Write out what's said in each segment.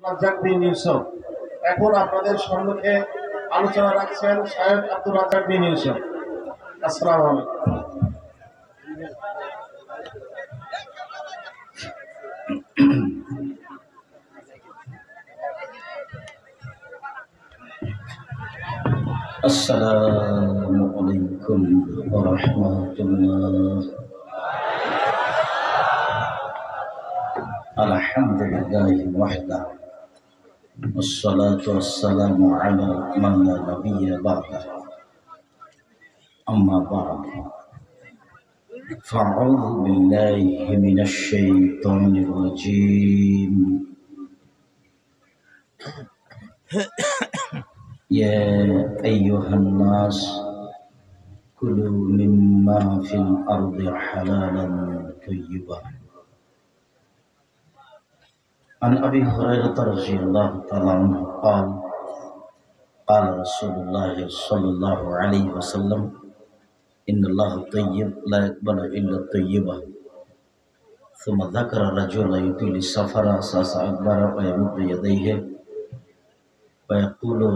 রাজ্জাক বিন ইউসুফ। এখন আপনাদের সম্মুখে আলোচনা রাখছেন শাহেদ আব্দুর রাজ্জাক বিন ইউসুফ। আসসালামু আলাইকুম। আসসালামু আলাইকুম ওয়া রাহমাতুল্লাহ। আলহামদুলিল্লাহি ওয়াহদা ওয়াসসালাতু ওয়াসসালামু আলা মান লা নাবিয়্যা বা'দা। আম্মা বা'দ। ফাআউযু বিল্লাহি মিনাশ শাইতানির রাজীম। ইয়া আইয়ুহান নাস কুলু মিম্মা ফিল আরদি হালালান তাইয়্যিবান। عن أبي هريرة رضي الله تعالى عنه قال قال رسول الله صلى الله عليه وسلم إن الله طيب لا يقبل إلا الطيبة. ثم ذكر الرجل يطيل السفر أساس أكبر ويمد يديه ويقول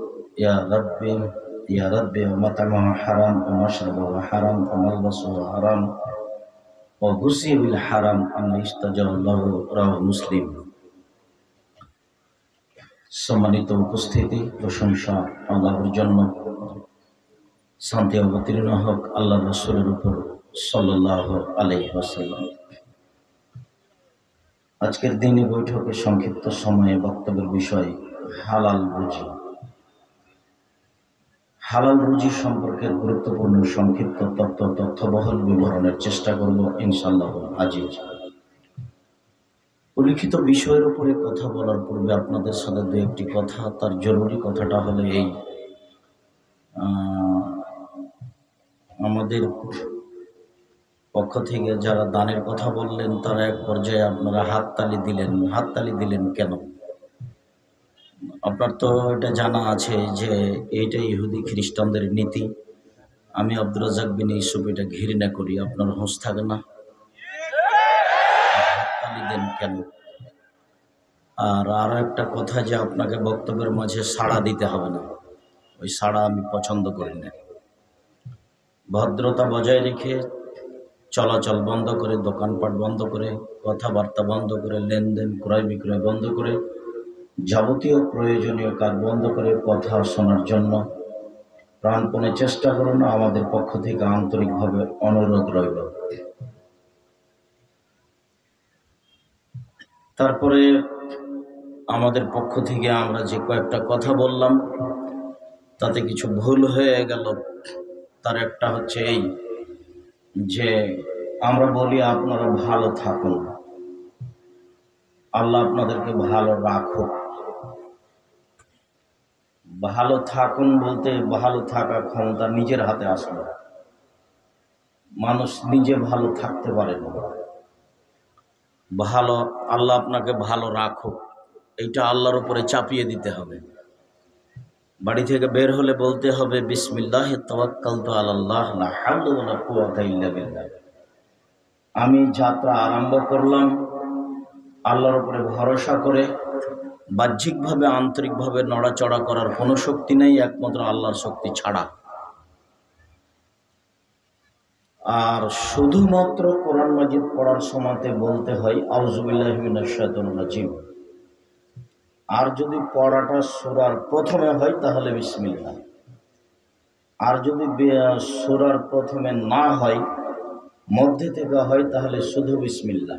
يا ربي ومطعمه حرام ومشربه حرام وملبسه حرام وغذي بالحرام أن يستجر له. رواه মুসলিম। সম্মানিত উপস্থিতি, প্রশংসা আল্লাহর জন্য, শান্তি অবতীর্ণ হোক আল্লাহ রাসূলের উপর সাল্লাল্লাহু আলাইহি ওয়াসাল্লাম। আজকের দিনে বৈঠকে সংক্ষিপ্ত সময়ে বক্তব্যের বিষয় হালাল রুজি। হালাল রুজি সম্পর্কে গুরুত্বপূর্ণ সংক্ষিপ্ত তথ্যবহুল বিবরণের চেষ্টা করব ইনশাআল্লাহ আজিজ। উল্লিখিত বিষয়ের উপরে কথা বলার পূর্বে আপনাদের সাথে দু একটি কথা, তার জরুরি কথাটা হলো এই, আমাদের পক্ষ থেকে যারা দানের কথা বললেন তারা এক পর্যায়ে আপনারা হাততালি দিলেন কেন? আপনার তো এটা জানা আছে যে এইটা ইহুদি খ্রিস্টানদের নীতি। আমি আব্দুর রাজ্জাক বিন ইউসুফ এটা ঘৃণা করি। আপনার হোঁশ থাকে না? হাততালি দেন কেন? আর আরো একটা কথা, যে আপনাকে বক্তব্যের মাঝে সাড়া দিতে হবে না, ওই সাড়া আমি পছন্দ করি না। ভদ্রতা বজায় রেখে চলাচল বন্ধ করে, দোকানপাট বন্ধ করে, কথাবার্তা বন্ধ করে, লেনদেন ক্রয় বিক্রয় বন্ধ করে, যাবতীয় প্রয়োজনীয় কাজ বন্ধ করে কথা শোনার জন্য প্রাণপণে চেষ্টা করুন। আমাদের পক্ষ থেকে আন্তরিকভাবে অনুরোধ রইল। তারপরে আমাদের পক্ষ থেকে আমরা যে কয়েকটা কথা বললাম তাতে কিছু ভুল হয়ে গেল। তার একটা হচ্ছে এই যে আমরা বলি আপনারা ভালো থাকুন, আল্লাহ আপনাদেরকে ভালো রাখুক। ভালো থাকুন বলতে ভালো থাকা ক্ষমতা নিজের হাতে আসলো। মানুষ নিজে ভালো থাকতে পারে না। ভালো আল্লাহ আপনাকে ভালো রাখুক, এইটা আল্লাহর উপরে চাপিয়ে দিতে হবে। বাড়ি থেকে বের হলে বলতে হবে বিসমিল্লাহ তাওয়াক্কালতু আলাল্লাহ লা হাওলা ওয়ালা কুওয়াতা ইল্লা বিল্লাহ। আমি যাত্রা আরম্ভ করলাম আল্লাহর উপরে ভরসা করে। বাহ্যিকভাবে আন্তরিকভাবে নড়াচড়া করার কোনো শক্তি নেই একমাত্র আল্লাহর শক্তি ছাড়া। আর শুধুমাত্র কোরআন মাজিদ পড়ার সময়তে বলতে হয় আউযু বিল্লাহি মিনাশ শাইতানির রাজিম। আর যদি পড়াটা সূরার প্রথমে হয় তাহলে বিসমিল্লাহ। আর যদি সূরার প্রথমে না হয়, মধ্যে থেকে হয়, তাহলে শুধু বিসমিল্লাহ।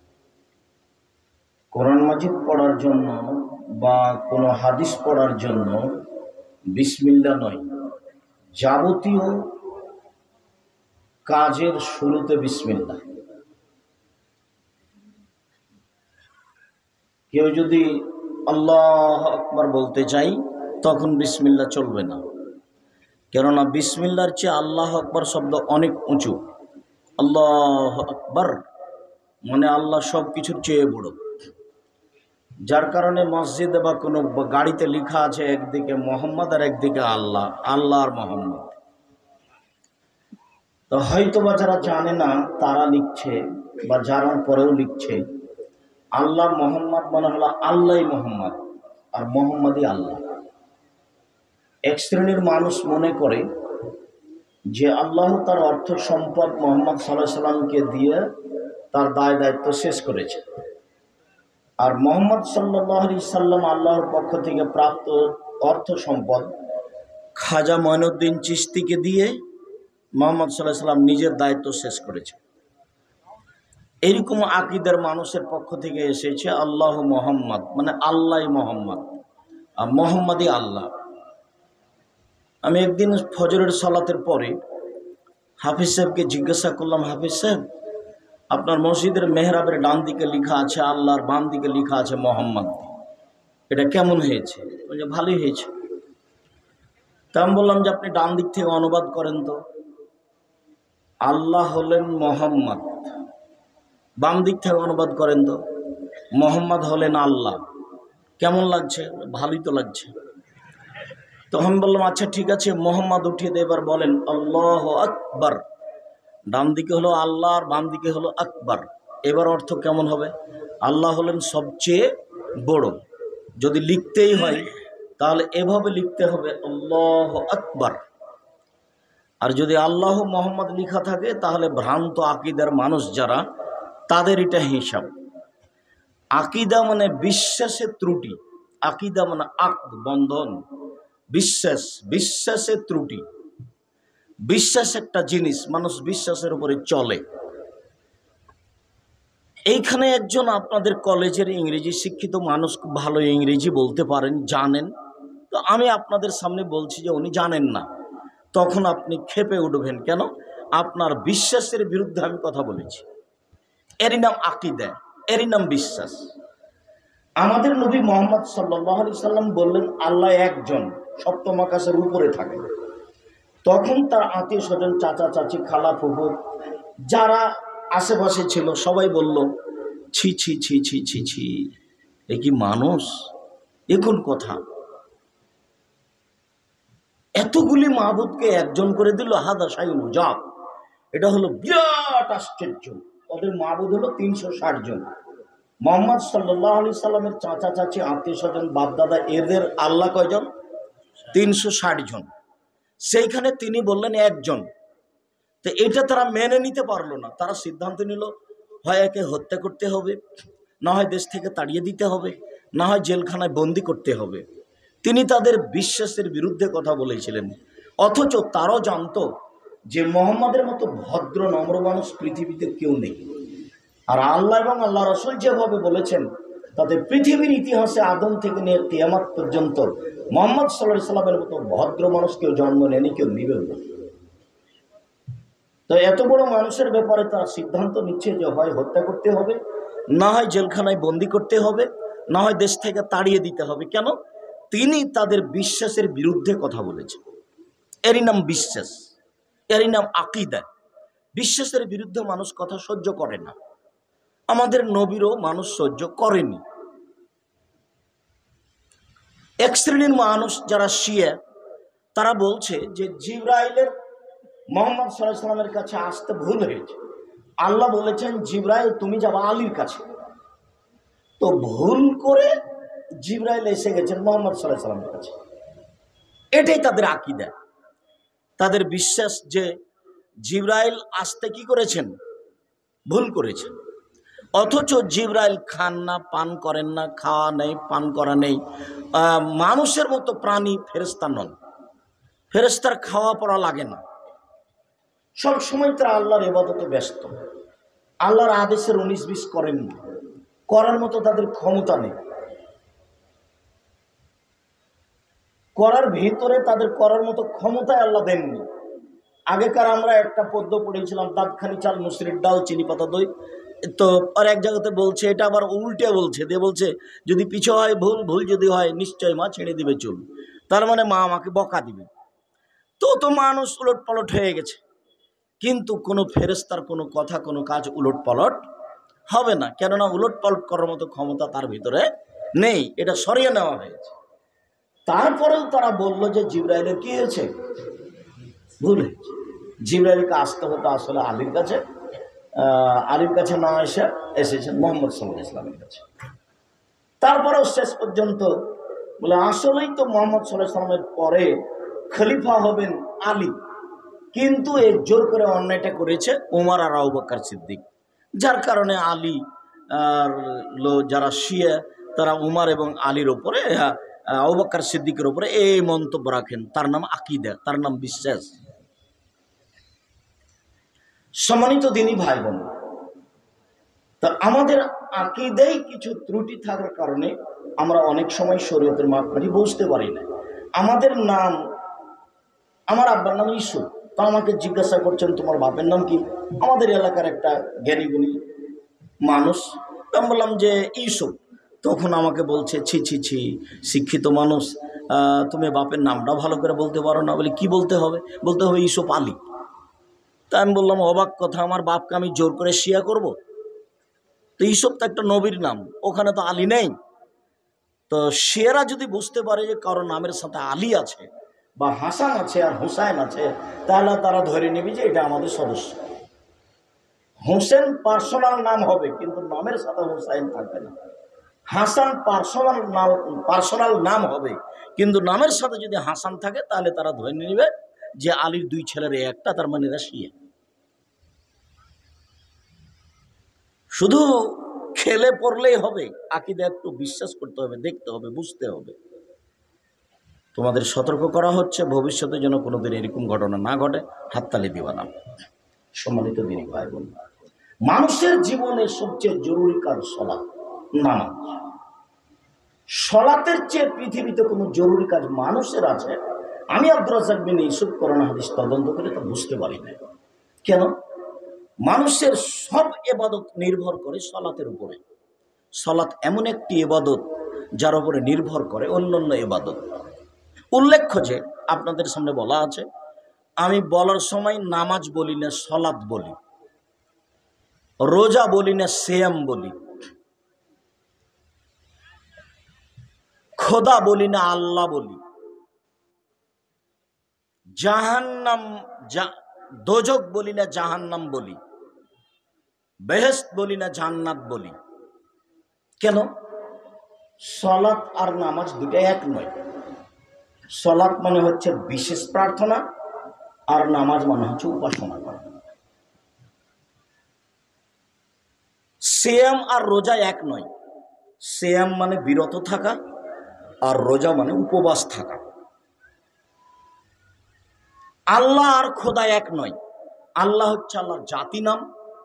কোরআন মাজিদ পড়ার জন্য বা কোনো হাদিস পড়ার জন্য বিসমিল্লাহ নয়, যাবতীয় কাজের শুরুতে বিসমিল্লাহ। কেউ যদি আল্লাহ আকবার বলতে চাই তখন বিসমিল্লাহ চলবে না, কেননা বিসমিল্লাহর চেয়ে আল্লাহ আকবার শব্দ অনেক উঁচু। আল্লাহ আকবার মানে আল্লাহ সব কিছুর চেয়ে বড়। যার কারণে মসজিদে বা কোনো গাড়িতে লেখা আছে একদিকে মোহাম্মদ আর একদিকে আল্লাহ, আল্লাহ আর মোহাম্মদ। তো হয়তো বা যারা জানে না তারা লিখছে, বা যারা পরেও লিখছে আল্লাহ মোহাম্মদ মানে হলো আল্লাহ মোহাম্মদ, আর মোহাম্মদই আল্লাহ। এক শ্রেণীর মানুষ মনে করে যে আল্লাহ তার অর্থ সম্পদ মোহাম্মদ সাল্লাল্লাহু আলাইহি সাল্লামকে দিয়ে তার দায় দায়িত্ব শেষ করেছে, আর মোহাম্মদ সাল্লাল্লাহু আলাইহি সাল্লাম আল্লাহর পক্ষ থেকে প্রাপ্ত অর্থ সম্পদ খাজা মঈনুদ্দিন চিশতিকে দিয়ে মোহাম্মদ সাল্লাল্লাহু আলাইহি সাল্লাম নিজের দায়িত্ব শেষ করেছে। এরকম আকীদার মানুষের পক্ষ থেকে এসেছে আল্লাহ মোহাম্মদ মানে আল্লাহ মোহাম্মদ, আর মোহাম্মদই আল্লাহ। আমি একদিন ফজরের সালাতের পরে হাফিজ সাহেবকে জিজ্ঞাসা করলাম, হাফিজ সাহেব আপনার মসজিদের মেহরাবের ডান দিকে লেখা আছে আল্লাহর, বাম দিকে লেখা আছে মোহাম্মদ, এটা কেমন হয়েছে? বলছে ভালোই হয়েছে। তা আমি বললাম যে আপনি ডান দিক থেকে অনুবাদ করেন তো, আল্লাহ হলেন মোহাম্মদ, বাম দিক থেকে অনুবাদ করেন তো, মোহাম্মদ হলেন আল্লাহ, কেমন লাগছে? ভালোই তো লাগছে। তখন বললাম আচ্ছা ঠিক আছে, মোহাম্মদ উঠিয়ে দিয়ে এবার বলেন আল্লাহু আকবার। ডান দিকে হলো আল্লাহ আর বাম দিকে হলো আকবার, এবার অর্থ কেমন হবে? আল্লাহ হলেন সবচেয়ে বড়, যদি লিখতেই হয় তাহলে এভাবে লিখতে হবে আল্লাহু আকবার। আর যদি আল্লাহ মোহাম্মদ লেখা থাকে তাহলে ভ্রান্ত আকীদার মানুষ যারা, তাদের এটা হিসাব। আকীদা মানে বিশ্বাসের ত্রুটি, আকীদা মানে আকদ বন্ধন, বিশ্বাস, বিশ্বাসের ত্রুটি। বিশ্বাস একটা জিনিস, মানুষ বিশ্বাসের উপরে চলে। এইখানে একজন আপনাদের কলেজের ইংরেজি শিক্ষিত মানুষ, খুব ভালো ইংরেজি বলতে পারেন, জানেন, তো আমি আপনাদের সামনে বলছি যে উনি জানেন না, তখন আপনি ক্ষেপে উঠবেন কেন? আপনার বিশ্বাসের বিরুদ্ধে আমি কথা বলেছি। এরই নাম আকীদা, এরই নাম বিশ্বাস। আমাদের নবী মুহাম্মদ সাল্লাল্লাহু আলাইহি সাল্লাম বললেন আল্লাহ একজন, সপ্তম আকাশের উপরে থাকেন। তখন তার আত্মীয় স্বজন, চাচা চাচি, খালা ফুফু যারা আশেপাশে ছিল সবাই বলল ছি ছি ছি ছি ছি ছি, এ কি মানুষ? এ কোন কথা? এতগুলি মাবুদকে একজন করে দিল, হাদা শাইউন উজাব, এটা হলো বিরাট আশ্চর্য। ওদের মাবুদ হলো 360 জন। মুহাম্মদ সাল্লাল্লাহু আলাইহি সাল্লামের চাচা চাচি, আত্মীয় স্বজন, বাপদাদা, এদের আল্লাহ কয়জন? 360 জন। সেইখানে তিনি বললেন একজন। তো এটা তারা মেনে নিতে পারলো না। তারা সিদ্ধান্ত নিল হয় একে হত্যা করতে হবে, না হয় দেশ থেকে তাড়িয়ে দিতে হবে, না হয় জেলখানায় বন্দি করতে হবে। তিনি তাদের বিশ্বাসের বিরুদ্ধে কথা বলেছিলেন, অথচ তারাও জানতো যে মোহাম্মদের মতো ভদ্র নম্র মানুষ পৃথিবীতে কেউ নেই। আর আল্লাহ এবং আল্লাহ রাসূল যেভাবে বলেছেন, তাদের পৃথিবীর ইতিহাসে আদম থেকে নিয়ে কিয়ামত পর্যন্ত মুহাম্মদ সাল্লাল্লাহু আলাইহি সাল্লামের মতো ভদ্র মানুষ কেউ জন্ম নেয়নি, কেউ নেবেও না। তো এত বড় মানুষের ব্যাপারে তারা সিদ্ধান্ত নিচ্ছে যে হয় হত্যা করতে হবে, না হয় জেলখানায় বন্দি করতে হবে, না হয় দেশ থেকে তাড়িয়ে দিতে হবে। কেন? তিনি তাদের বিশ্বাসের বিরুদ্ধে কথা বলেছেন। এরই নাম বিশ্বাস, এরই নাম আকীদা। বিশ্বাসের বিরুদ্ধে মানুষ কথা সহ্য করে না। আমাদের নবীরও মানুষ সহ্য করেনি। এক শ্রেণীর মানুষ যারা শিয়া, তারা বলছে যে জিবরাইলের মুহাম্মদ সাল্লাল্লাহু আলাইহি সাল্লামের কাছে আসতে ভুল হয়েছে। আল্লাহ বলেছেন জিবরাইল তুমি যাবা আলীর কাছে, তো ভুল করে জিবরাইল এসে গেছেন মুহাম্মদ সাল্লাল্লাহু আলাইহি সাল্লামের কাছে। এটাই তাদের আকীদা, তাদের বিশ্বাস যে জিবরাইল আসতে কি করেছেন? ভুল করেছেন। অথচ জিবরাইল খান না, পান করেন না, খাওয়া নেই, পান করা নেই। মানুষের মতো প্রাণী, ফেরেশতা নন। ফেরেশতার খাওয়া পড়া লাগে না, সব সময় তারা আল্লাহর ইবাদতে ব্যস্ত। আল্লাহর আদেশের 19-20 করেন না, করার মতো তাদের ক্ষমতা নেই। করার ভিতরে তাদের করার মতো ক্ষমতায় আল্লাহ দেননি। আগেকার আমরা একটা পদ্য পড়েছিলাম, দাঁতখানি চাল, মুসুরির ডাল, চিনি পাতা দই। তো আর এক জায়গাতে বলছে, এটা আবার উল্টে বলছে, দিয়ে বলছে যদি পিছু হয় ভুল, ভুল যদি হয় নিশ্চয় মা ছেড়ে দিবে চুল। তার মানে মা আমাকে বকা দিবে। তো মানুষ উলট পালট হয়ে গেছে। কিন্তু কোনো ফেরেশতার কোনো কথা, কোনো কাজ উলট পালট হবে না, কেননা উলট পালট করার মতো ক্ষমতা তার ভিতরে নেই, এটা সরিয়ে নেওয়া হয়েছে। তারপরেও তারা বললো যে জিবরাইলের কি হয়েছে? ভুল হয়েছে। জিবরাইলকে আসতে হতো আসলে আলীর কাছে, আলীর কাছে না এসেছেন মোহাম্মদ সাল্লাল্লাহু আলাইহি ওয়াসাল্লামের কাছে। তারপরেও শেষ পর্যন্ত বলে আসলেই তো মোহাম্মদ সাল্লাল্লাহু আলাইহি ওয়াসাল্লামের পরে খলিফা হবেন আলী, কিন্তু এই জোর করে অন্যায়টা করেছে ওমর আর আবু বকর সিদ্দিক, যার কারণে আলী আর যারা শিয়া তারা উমর এবং আলীর ওপরে আবু বকর সিদ্দিকের ওপরে এই মন্তব্য রাখেন। তার নাম আকীদা, তার নাম বিশ্বাস। সম্মানিত দিনী ভাই বোন, তা আমাদের আকীদায় কিছু ত্রুটি থাকার কারণে আমরা অনেক সময় শরীয়তের মাপকাঠি বুঝতে পারি না। আমাদের নাম, আমার আব্বার নাম ইসুফ, তা আমাকে জিজ্ঞাসা করছেন তোমার বাপের নাম কি? আমাদের এলাকার একটা জ্ঞানীগুণী মানুষ, আমি বললাম যে ইসুফ। তখন আমাকে বলছে ছি ছি ছি, শিক্ষিত মানুষ, তুমি বাপের নামটা ভালো করে বলতে পারো না। বলে কি বলতে হবে? বলতে হবে ইসুফ আলী। তা আমি বললাম অবাক কথা, আমার বাপকে আমি জোর করে শিয়া করব? তো ইসুফ তো একটা নবীর নাম, ওখানে তো আলী নেই। তো শিয়ারা যদি বুঝতে পারে যে কারো নামের সাথে আলী আছে বা হাসান আছে আর হুসাইন আছে, তাহলে তারা ধরে নেবে যে এটা আমাদের সদস্য। হোসেন পার্সোনাল নাম হবে, কিন্তু নামের সাথে হুসাইন থাকবে না। হাসান পার্সোনাল নাম হবে, কিন্তু নামের সাথে যদি হাসান থাকে তাহলে তারা ধরে নেবে যে আলীর দুই ছেলের একটা, তার মানে এরা শিয়া। শুধু খেলে পড়লেই হবে? আকীদা একটু বিশ্বাস করতে হবে, দেখতে হবে, বুঝতে হবে। তোমাদের সতর্ক করা হচ্ছে ভবিষ্যতে যেন কোনোদিন এরকম ঘটনা না ঘটে, হাততালি দিবা না। সম্মানিত দিনী ভাই বোন, মানুষের জীবনে সবচেয়ে জরুরি কাজ সালাত, নামাজ। সালাতের চেয়ে পৃথিবীতে কোনো জরুরি কাজ মানুষের আছে আমি আব্দুর রাজ্জাক বিন ইউসুফ কোরআন হাদিস তদন্ত করে তা বুঝতে পারি না। কেন? মানুষের সব ইবাদত নির্ভর করে সালাতের উপরে। সালাত এমন একটি ইবাদত যার উপরে নির্ভর করে অন্যান্য ইবাদত। উল্লেখ্য যে আপনাদের সামনে বলা আছে, আমি বলার সময় নামাজ বলি না, সালাত বলি। রোজা বলি না, সিয়াম বলি। খোদা বলি না, আল্লাহ বলি। জাহান্নাম, দোজক বলি না, জাহান্নাম বলি। বেহেশত বলি না, জান্নাত বলি। কেন? সালাত আর নামাজ দুটো এক নয়। সালাত মানে হচ্ছে বিশেষ প্রার্থনা, আর নামাজ মানে হচ্ছে উপাসনা করা। সিয়াম আর রোজা এক নয়। সিয়াম মানে বিরত থাকা, আর রোজা মানে উপবাস থাকা। আল্লাহ আর খোদা এক নয়। আল্লাহ হচ্ছে আল্লাহর জাতি নাম,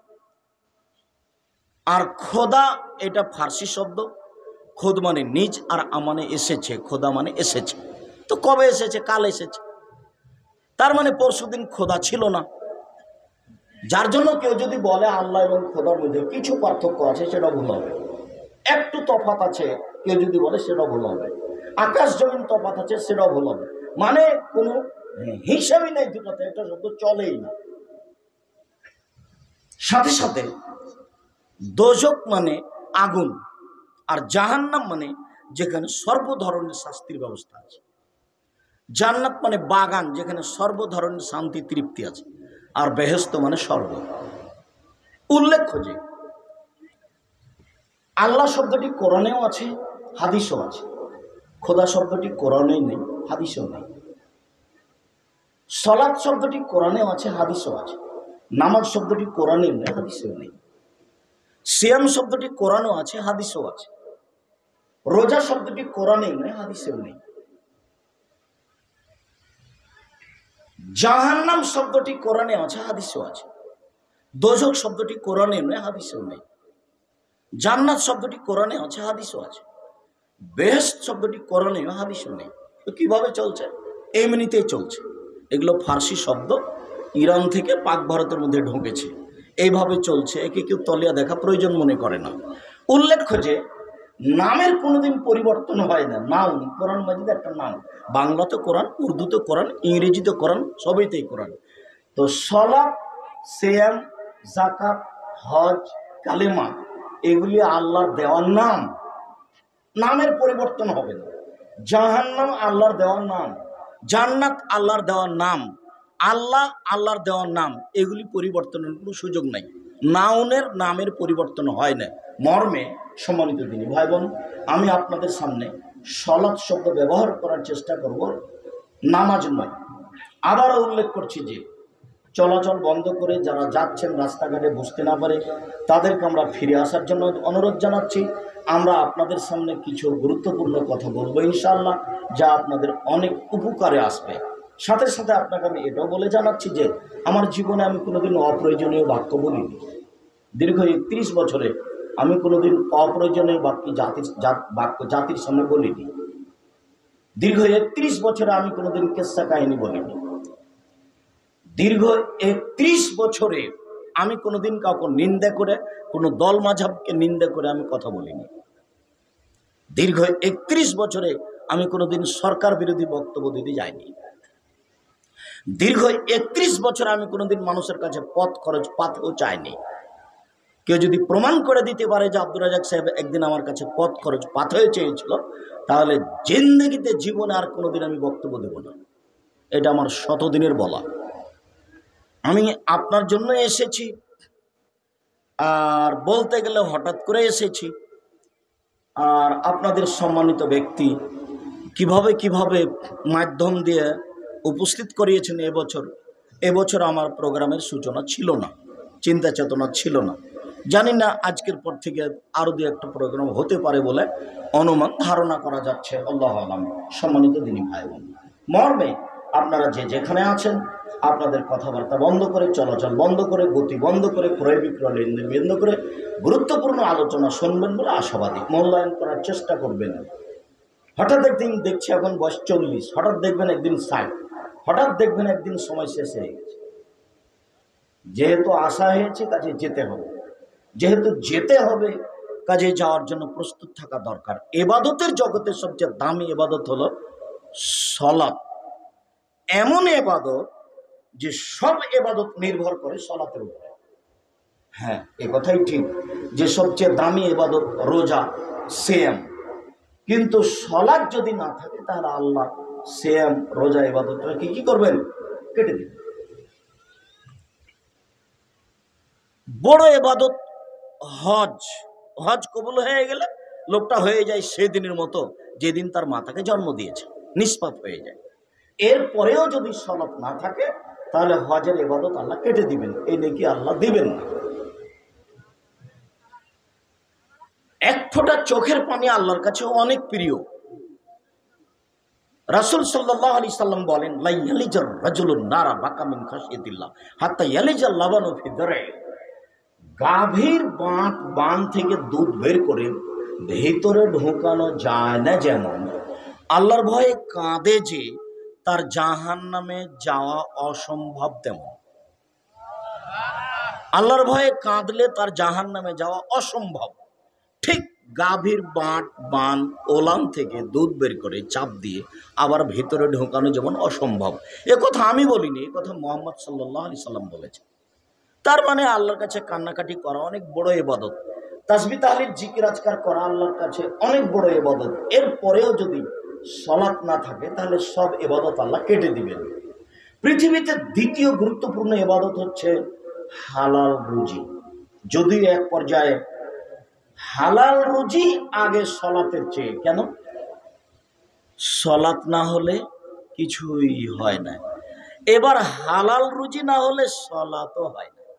আর খোদা এটা ফার্সি শব্দ। খোদ মানে নিজ, আর মানে এসেছে। খোদা মানে এসেছে। তো কবে এসেছে? কাল এসেছে। তার মানে পরশুদিন খোদা ছিল না। যার জন্য কেউ যদি বলে আল্লাহ এবং খোদার মধ্যে কিছু পার্থক্য আছে, সেটা ভুল হবে। একটু তফাৎ আছে কেউ যদি বলে, সেটাও ভুল হবে। আকাশ জমিন তফাৎ আছে, সেটাও ভুল হবে। মানে কোনো হিসাবই নেই দুটাতে, একটা শব্দ চলেই না। সাথে সাথে দোজক মানে আগুন, আর জাহান্নাম মানে যেখানে সর্ব ধরনের শাস্তির ব্যবস্থা আছে। জান্নাত মানে বাগান, যেখানে সর্ব ধরনের শান্তি তৃপ্তি আছে। আর বেহেশত মানে স্বর্গ। উল্লেখ্য যে আল্লাহ শব্দটি কোরআনেও আছে, হাদিসও আছে। খোদা শব্দটি কোরআনেও নেই, হাদিসেও নেই। সালাত শব্দটি কোরআনেও আছে, হাদিসেও আছে। নামাজ শব্দটি কোরআনেও নেই, হাদিসেও নেই। সিয়াম শব্দটি কোরআনেও আছে, হাদিসেও আছে। রোজা শব্দটি কোরআনেও নেই, হাদিসেও নেই। জাহান্নাম শব্দটি কোরআনে আছে, হাদিসেও আছে। দোজক শব্দটি কোরআনেও নেই, হাদিসেও নেই। জান্নাত শব্দটি কোরআনে আছে, হাদিসও আছে। বেহেশত শব্দটি কোরআনেও, হাদিসও নেই। তো কিভাবে চলছে? এমনিতেই চলছে। এগুলো ফার্সি শব্দ, ইরান থেকে পাক ভারতের মধ্যে ঢুকেছে, এইভাবে চলছে। একে কেউ তলিয়া দেখা প্রয়োজন মনে করে না। উল্লেখ্য যে নামের কোনোদিন পরিবর্তন হয় না। নাম কোরআন মাজিদ একটা নাম। বাংলাতে কোরআন, উর্দুতে কোরআন, ইংরেজিতে কোরআন, সবইতেই কোরআন। তো সালাত, সিয়াম, যাকাত, হজ, কালেমা এগুলি আল্লাহর দেওয়ার নাম। নামের পরিবর্তন হবে না। জাহান্নাম আল্লাহর দেওয়ার নাম, জান্নাত আল্লাহর দেওয়ার নাম, আল্লাহ আল্লাহর দেওয়ার নাম। এগুলি পরিবর্তনের কোনো সুযোগ নাই। নাউনের নামের পরিবর্তন হয় না। মর্মে সম্মানিত দিনী ভাই বোন, আমি আপনাদের সামনে সলাৎ শব্দ ব্যবহার করার চেষ্টা করব, নামাজ নয়। আবারও উল্লেখ করছি যে চলাচল বন্ধ করে যারা যাচ্ছেন রাস্তাঘাটে বুঝতে না পারে তাদেরকে আমরা ফিরে আসার জন্য অনুরোধ জানাচ্ছি। আমরা আপনাদের সামনে কিছু গুরুত্বপূর্ণ কথা বলবো ইনশাআল্লাহ, যা আপনাদের অনেক উপকারে আসবে। সাথে সাথে আপনাকে আমি এটাও বলে জানাচ্ছি যে আমার জীবনে আমি কোনোদিন অপ্রয়োজনীয় বাক্য বলিনি। দীর্ঘ 31 বছরে আমি কোনোদিন অপ্রয়োজনীয় বাক্য জাতির সামনে বলিনি। দীর্ঘ 31 বছরে আমি কোনোদিন কেসা কাহিনী বলিনি। দীর্ঘ 31 বছরে আমি কোনোদিন কাউকে নিন্দা করে, কোনো দল মাঝাবকে নিন্দা করে আমি কথা বলিনি। দীর্ঘ 31 বছরে আমি কোনোদিন সরকার বিরোধী বক্তব্য দিতে যাইনি। দীর্ঘ 31 বছর আমি কোনোদিন মানুষের কাছে পথ খরচ পাতেও চাইনি। কেউ যদি প্রমাণ করে দিতে পারে যে আব্দুর রাজ্জাক সাহেব একদিন আমার কাছে পথ খরচ পাতেও চেয়েছিল, তাহলে জিন্দেগিতে জীবনে আর কোনোদিন আমি বক্তব্য দেব না। এটা আমার শতদিনের বলা। আমি আপনার জন্য এসেছি, আর বলতে গেলে হঠাৎ করে এসেছি। আর আপনাদের সম্মানিত ব্যক্তি কিভাবে কিভাবে মাধ্যম দিয়ে উপস্থিত করিয়েছেন এবছর আমার প্রোগ্রামের সূচনা ছিল না, চিন্তা চেতনা ছিল না। জানি না আজকের পর থেকে আরও দু একটা প্রোগ্রাম হতে পারে বলে অনুমান ধারণা করা যাচ্ছে, আল্লাহ আলাম। সম্মানিত দিনী ভাই বোন, মর্মে আপনারা যে যেখানে আছেন আপনাদের কথাবার্তা বন্ধ করে, চলাচল বন্ধ করে, গতি বন্ধ করে, ক্রয় বিক্রয় লেনদেন বন্ধ করে গুরুত্বপূর্ণ আলোচনা শুনবেন বলে আশাবাদী। মূল্যায়ন করার চেষ্টা করবেন। হঠাৎ একদিন দেখছি এখন বয়স 40, হঠাৎ দেখবেন একদিন 60, হঠাৎ দেখবেন একদিন সময় শেষ হয়ে গেছে। যেহেতু আশা হয়েছে কাজে যেতে হবে, যেহেতু যেতে হবে কাজে যাওয়ার জন্য প্রস্তুত থাকা দরকার। এবাদতের জগতের সবচেয়ে দামি এবাদত হলো সলাত। এমন এবাদত যে সব এবাদত নির্ভর করে সলাতের উপরে। হ্যাঁ, এ কথাই ঠিক যে সবচেয়ে দামি এবাদত রোজা, সিয়াম, কিন্তু সলাত যদি না থাকে তাহলে আল্লাহ সিয়াম, রোজা ইবাদতটাকে কি করবেন? কেটে দিবেন। বড় ইবাদত হজ। হজ কবুল হয়ে গেলে লোকটা হয়ে যায় সেদিনের মতো যেদিন তার মাতাকে জন্ম দিয়েছে, নিষ্পাপ হয়ে যায়। এরপরেও যদি সলাত না থাকে তাহলে হজের ইবাদত আল্লাহ কেটে দিবেন, এই নেকি আল্লাহ দিবেন না। এক ফোঁটা চোখের পানি আল্লাহর কাছে অনেক প্রিয়। রাসূল সাল্লাল্লাহু আলাইহি সাল্লাম বলেন, লা ইয়ালিজার রাজুলুন নারা বাকা মিন খাশিয়াতিল্লাহ হাত্তা ইয়ালিজাল লাবানু ফি দারই। গাভীর বান থেকে দুধ বের করে ভেতরে ঢোকানো যায় না, যেমন আল্লাহর ভয়ে কাঁদে যে তার জাহান্নামে যাওয়া অসম্ভব, তেমন আল্লাহর ভয়ে কাঁদলে তার জাহান্নামে যাওয়া অসম্ভব। ঠিক গাভীর বান ওলান থেকে দুধ বের করে চাপ দিয়ে আবার ভেতরে ঢোকানো যেমন অসম্ভব। এ কথা আমি বলিনি, এ কথা মুহাম্মদ সাল্লাল্লাহু আলাইহি সাল্লাম বলেছে। তার মানে আল্লাহর কাছে কান্নাকাটি করা অনেক বড় ইবাদত, তাসবিহ তাহলিল জিকির আজকার করা আল্লাহর কাছে অনেক বড় ইবাদত। এরপরেও যদি সালাত না থাকে তাহলে সব ইবাদত আল্লাহ কেটে দিবেন। পৃথিবীতে দ্বিতীয় গুরুত্বপূর্ণ ইবাদত হচ্ছে হালাল রুজি। যদিও এক পর্যায়ে হালাল রুজি আগে সলাতের চেয়ে। কেন? সলাত না হলে কিছুই হয় না। এবার হালাল রুজি না হলে সলাতও হয় না।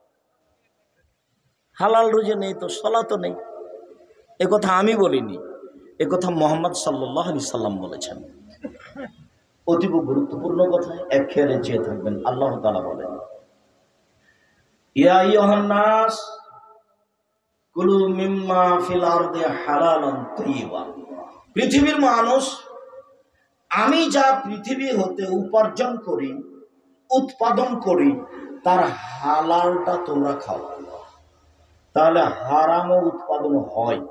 হালাল রুজি নেই তো সলাতও নেই। এ কথা আমি বলিনি, এ কথা মুহাম্মদ সাল্লাল্লাহু আলাইহি সাল্লাম বলেছেন। অতীব গুরুত্বপূর্ণ কথা, এক খেয়ালে চেয়ে থাকবেন। আল্লাহ তাআলা বলেন, ইয়া আইয়ুহান নাস কুলু মিম্মা ফিল আরদি হালালান তাইয়্যিবা। পৃথিবীর মানুষ, আমি যা পৃথিবী হতে উপার্জন করি, উৎপাদন করি, তার হালালটা তোমরা খাও। তাহলে হারামও উৎপাদন হয়।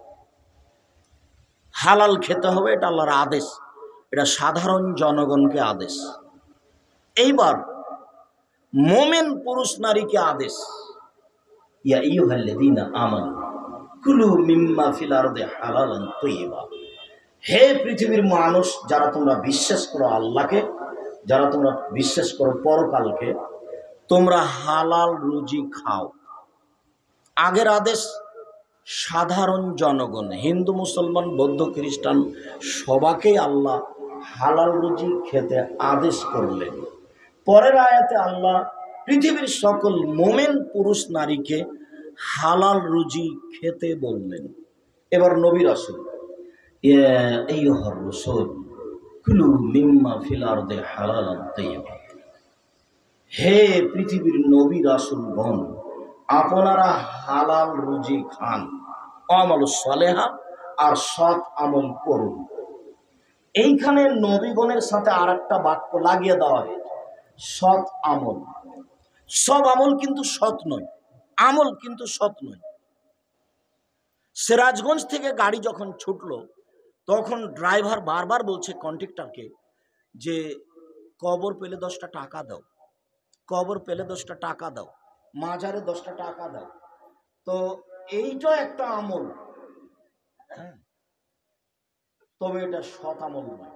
হালাল খেতে হবে, এটা আল্লাহর আদেশ, এটা সাধারণ জনগণকে আদেশ। এইবার মোমেন পুরুষ নারীকে আদেশ, ইয়া আইয়ুহাল্লাযীনা আমানু কুলু মিম্মা ফিল আরদি হালালান তাইয়্যিবা। হে পৃথিবীর মানুষ, যারা তোমরা বিশ্বাস করো আল্লাহকে, যারা তোমরা বিশ্বাস করো পরকালকে, তোমরা হালাল রুজি খাও। আগের আদেশ সাধারণ জনগণ, হিন্দু মুসলমান বৌদ্ধ খ্রিস্টান সবাকেই আল্লাহ হালাল রুজি খেতে আদেশ করলেন। পরের আয়াতে আল্লাহ পৃথিবীর সকল মোমেন পুরুষ নারীকে হালাল রুজি খেতে বললেন। এবার নবী রাসূল, ইয়া আইয়ুহার রাসূল কুলু মিম্মা ফিল আরদি হালালান তাইয়্যিবা, হে পৃথিবীর নবী রাসূলগণ, আপনারা হালাল রুজি খান, আমাল সালেহা, আর সৎ আমল করুন। এইখানে নবীগণের সাথে আর একটা বাক্য লাগিয়ে দেওয়া হয়েছে, সৎ আমল। সব আমল কিন্তু সৎ নয়, আমল কিন্তু সৎ নয়। সিরাজগঞ্জ থেকে গাড়ি যখন ছুটলো তখন ড্রাইভার বারবার বলছে কন্ট্রাক্টরকে যে কবর পেলে 10টা টাকা দাও, কবর পেলে 10টা টাকা দাও, মাজারে 10টা টাকা দাও। তো এইটা একটা আমল, হ্যাঁ, তবে এটা সৎ আমল নয়।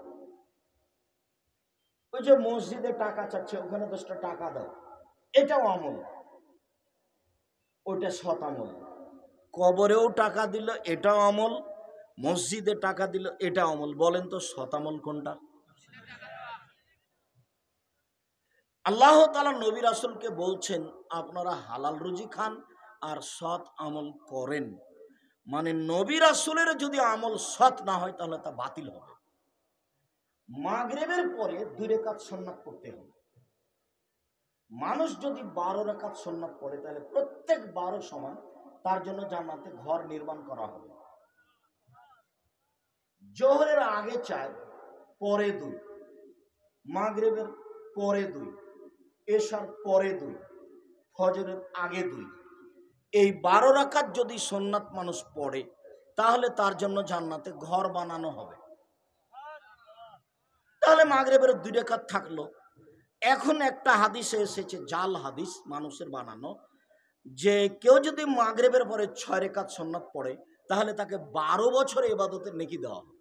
ওই যে মসজিদে টাকা চাচ্ছে, ওখানে 10টা টাকা দাও, এটাও আমল, ওইটা সৎ আমল। কবরেও টাকা দিল, এটাও আমল, মসজিদে টাকা দিল, এটা আমল। বলেন তো সৎ আমল কোনটা? আল্লাহ তাআলা নবী রাসূলকে বলছেন আপনারা হালাল রুজি খান আর সৎ আমল করেন। মানে নবী রাসূলের যদি আমল সৎ না হয় তাহলে তা বাতিল হবে। মাগরিবের পরে 2 রাকাত সুন্নাত পড়তে হবে। মানুষ যদি 12 রাকাত সুন্নাত পড়ে তাহলে প্রত্যেক 12 সমান তার জন্য জান্নাতে ঘর নির্মাণ করা হবে। জোহরের আগে 4, পরে 2, মাগরিবের পরে 2, এশার পরে 2, ফজরের আগে 2। এই 12 রাকাত যদি সুন্নাত মানুষ পড়ে তাহলে তার জন্য জান্নাতে ঘর বানানো হবে। তাহলে মাগরিবের 2 রাকাত থাকলো। এখন একটা হাদিসে এসেছে, জাল হাদিস মানুষের বানানো, যে কেউ যদি মাগরিবের পরে 6 রাকাত সুন্নাত পড়ে তাহলে তাকে 12 বছর ইবাদতের নেকি দেওয়া হবে।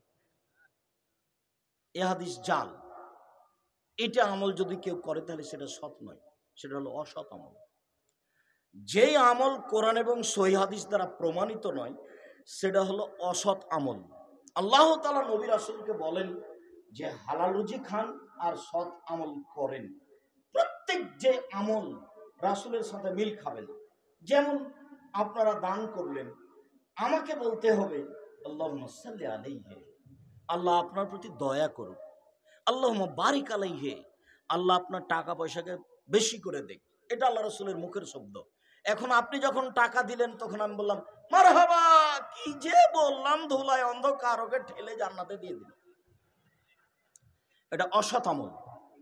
এ হাদিস জাল। এটা আমল যদি কেউ করে তাহলে সেটা সৎ নয়, সেটা হলো অসৎ আমল। যেই আমল কোরআন এবং সহিহ হাদিস দ্বারা প্রমাণিত নয় সেটা হলো অসৎ আমল। আল্লাহ তাআলা নবী রাসূলকে বলেন যে হালাল রুজি খান আর সৎ আমল করেন। প্রত্যেক যে আমল রাসূলের সাথে মিল খাবে না। যেমন আপনারা দান করলেন, আমাকে বলতে হবে আল্লাহুম্মা সাল্লি আলাইহি, আল্লাহ আপনার প্রতি দয়া করুন। আল্লাহুম্মা বারিক আলাইহি, আল্লাহ আপনার টাকা পয়সাকে বেশি করে দেখ। এটা আল্লাহ রাসূলের মুখের শব্দ। এখন আপনি যখন টাকা দিলেন তখন আমি বললাম মারহাবা, কি যে বললাম, ধুলায় অন্ধকারকে ঠেলে জান্নাতে দিয়ে দিল। এটা অসৎ আমল।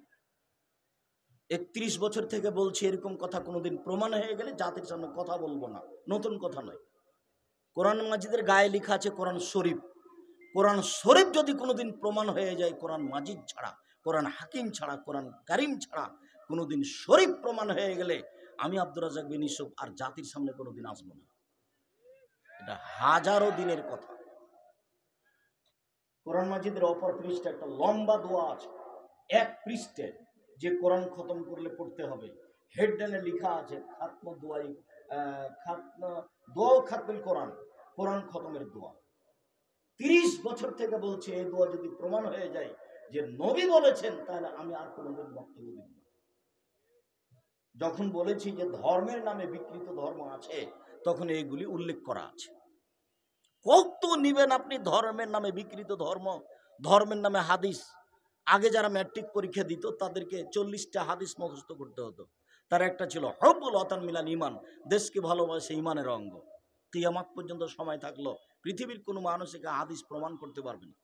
31 বছর থেকে বলছি, এরকম কথা কোনোদিন প্রমাণ হয়ে গেলে জাতির সামনে কথা বলবো না, নতুন কথা নয়। কোরআন মাজিদের গায়ে লেখা আছে কোরআন শরীফ। কোরআন শরীফ যদি কোনোদিন প্রমাণ হয়ে যায়, কোরআন মাজিদ ছাড়া, কোরআন হাকিম ছাড়া, কোরআন কারিম ছাড়া কোনোদিন শরীফ প্রমাণ হয়ে গেলে আমি আব্দুর রাজ্জাক বিন ইউসুফ আর জাতির সামনে কোনোদিন আসবো না। এটা হাজারো দিনের কথা। কোরআন মাজিদের অপর পৃষ্ঠে একটা লম্বা দোয়া আছে, 1 পৃষ্ঠে, যে কোরআন খতম করলে পড়তে হবে। হেডলাইনে লেখা আছে খাতম দোয়াই, দোয়া খাতমুল কোরআন, কোরআন খতমের দোয়া। 30 বছর থেকে বলছে এই দোয়া যদি প্রমাণ হয়ে যায় যে নবী বলেছেন তাহলে আমি আর কোনোদিন বক্তব্য দিব না। যখন বলেছি যে ধর্মের নামে বিকৃত ধর্ম আছে তখন এইগুলি উল্লেখ করা আছে। কত নিবেন আপনি ধর্মের নামে বিকৃত ধর্ম, ধর্মের নামে হাদিস। আগে যারা ম্যাট্রিক পরীক্ষা দিত তাদেরকে 40টা হাদিস মুখস্থ করতে হতো। তার একটা ছিল হুব্বুল ওয়াতান মিনাল ঈমান, দেশকে ভালোবাসে ঈমানের অঙ্গ। কিয়ামত পর্যন্ত সময় থাকলো পৃথিবীর কোনো মানুষ একে হাদিস প্রমাণ করতে পারবে না।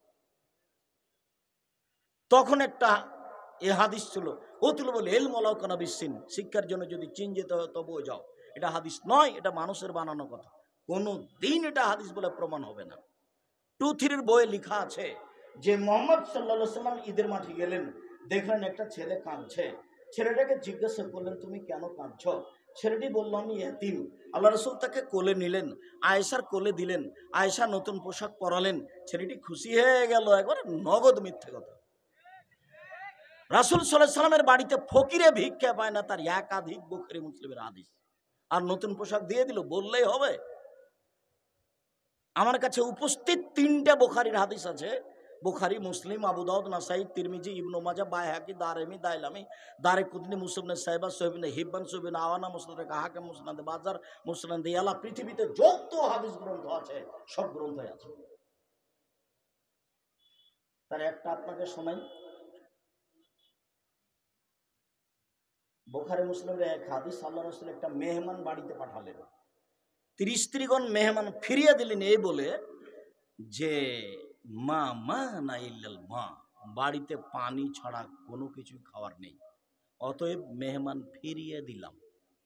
তখন একটা এ হাদিস ছিল ওতুলুল ইলম ওয়ালাউ কানা বিসসিন, শিক্ষার জন্য যদি চীন যেতে হয় তবুও যাও। এটা হাদিস নয়, এটা মানুষের বানানো কথা। কোনো দিন এটা হাদিস বলে প্রমাণ হবে না। 2-3 বইয়ে লেখা আছে যে মুহাম্মদ সাল্লাল্লাহু আলাইহি সাল্লাম ঈদের মাঠে গেলেন, দেখলেন একটা ছেলে কাঁদছে। ছেলেটাকে জিজ্ঞাসা করলেন তুমি কেন কাঁদছো? ছেলেটি বলল আমি ইতিম। আল্লাহ রাসূল তাকে কোলে নিলেন, আয়েশার কোলে দিলেন, আয়েশা নতুন পোশাক পরালেন। ছেলেটি খুশি হয়ে গেল, একবার নগদ মিথ্যে কথা। রাসূল সাল্লাল্লাহু আলাইহি সাল্লামের বাড়িতে ফকিরে ভিক্ষা পায় না, তার একাধিক বুখারী মুসলিমের হাদিস। আর নতুন পোশাক দিয়ে দিল, বললেই হবে? আমার কাছে উপস্থিত 3টে বুখারীর হাদিস আছে, বুখারী, মুসলিম, আবু দাউদ, নাসাই, তিরমিজি, ইবনে মাজাহ, বাইহাকি, দারমি, দাইলামি, দারকুতনি, মুসনাদ সাহিবা, সহিহ ইবনে হিব্বান, সহিহ ইবনে আওয়ানা, মুসনাদ হাকিম, মুসনাদ বাজার, মুসনাদ ইয়ালা, পৃথিবীতে যত হাদিস গ্রন্থ আছে সব গ্রন্থই আছে। তার একটা আপনাকে শোনাই। বুখারী মুসলিমের এক হাদিস, আল্লাহ রাসূল একটা মেহমান বাড়িতে পাঠালেন। স্ত্রীগণ মেহমান ফিরিয়ে দিলেন এই বলে যে মা মা না ইল্লাল মা, বাড়িতে পানি ছাড়া কোনো কিছু খাওয়ার নেই, অতএব মেহমান ফিরিয়ে দিলাম।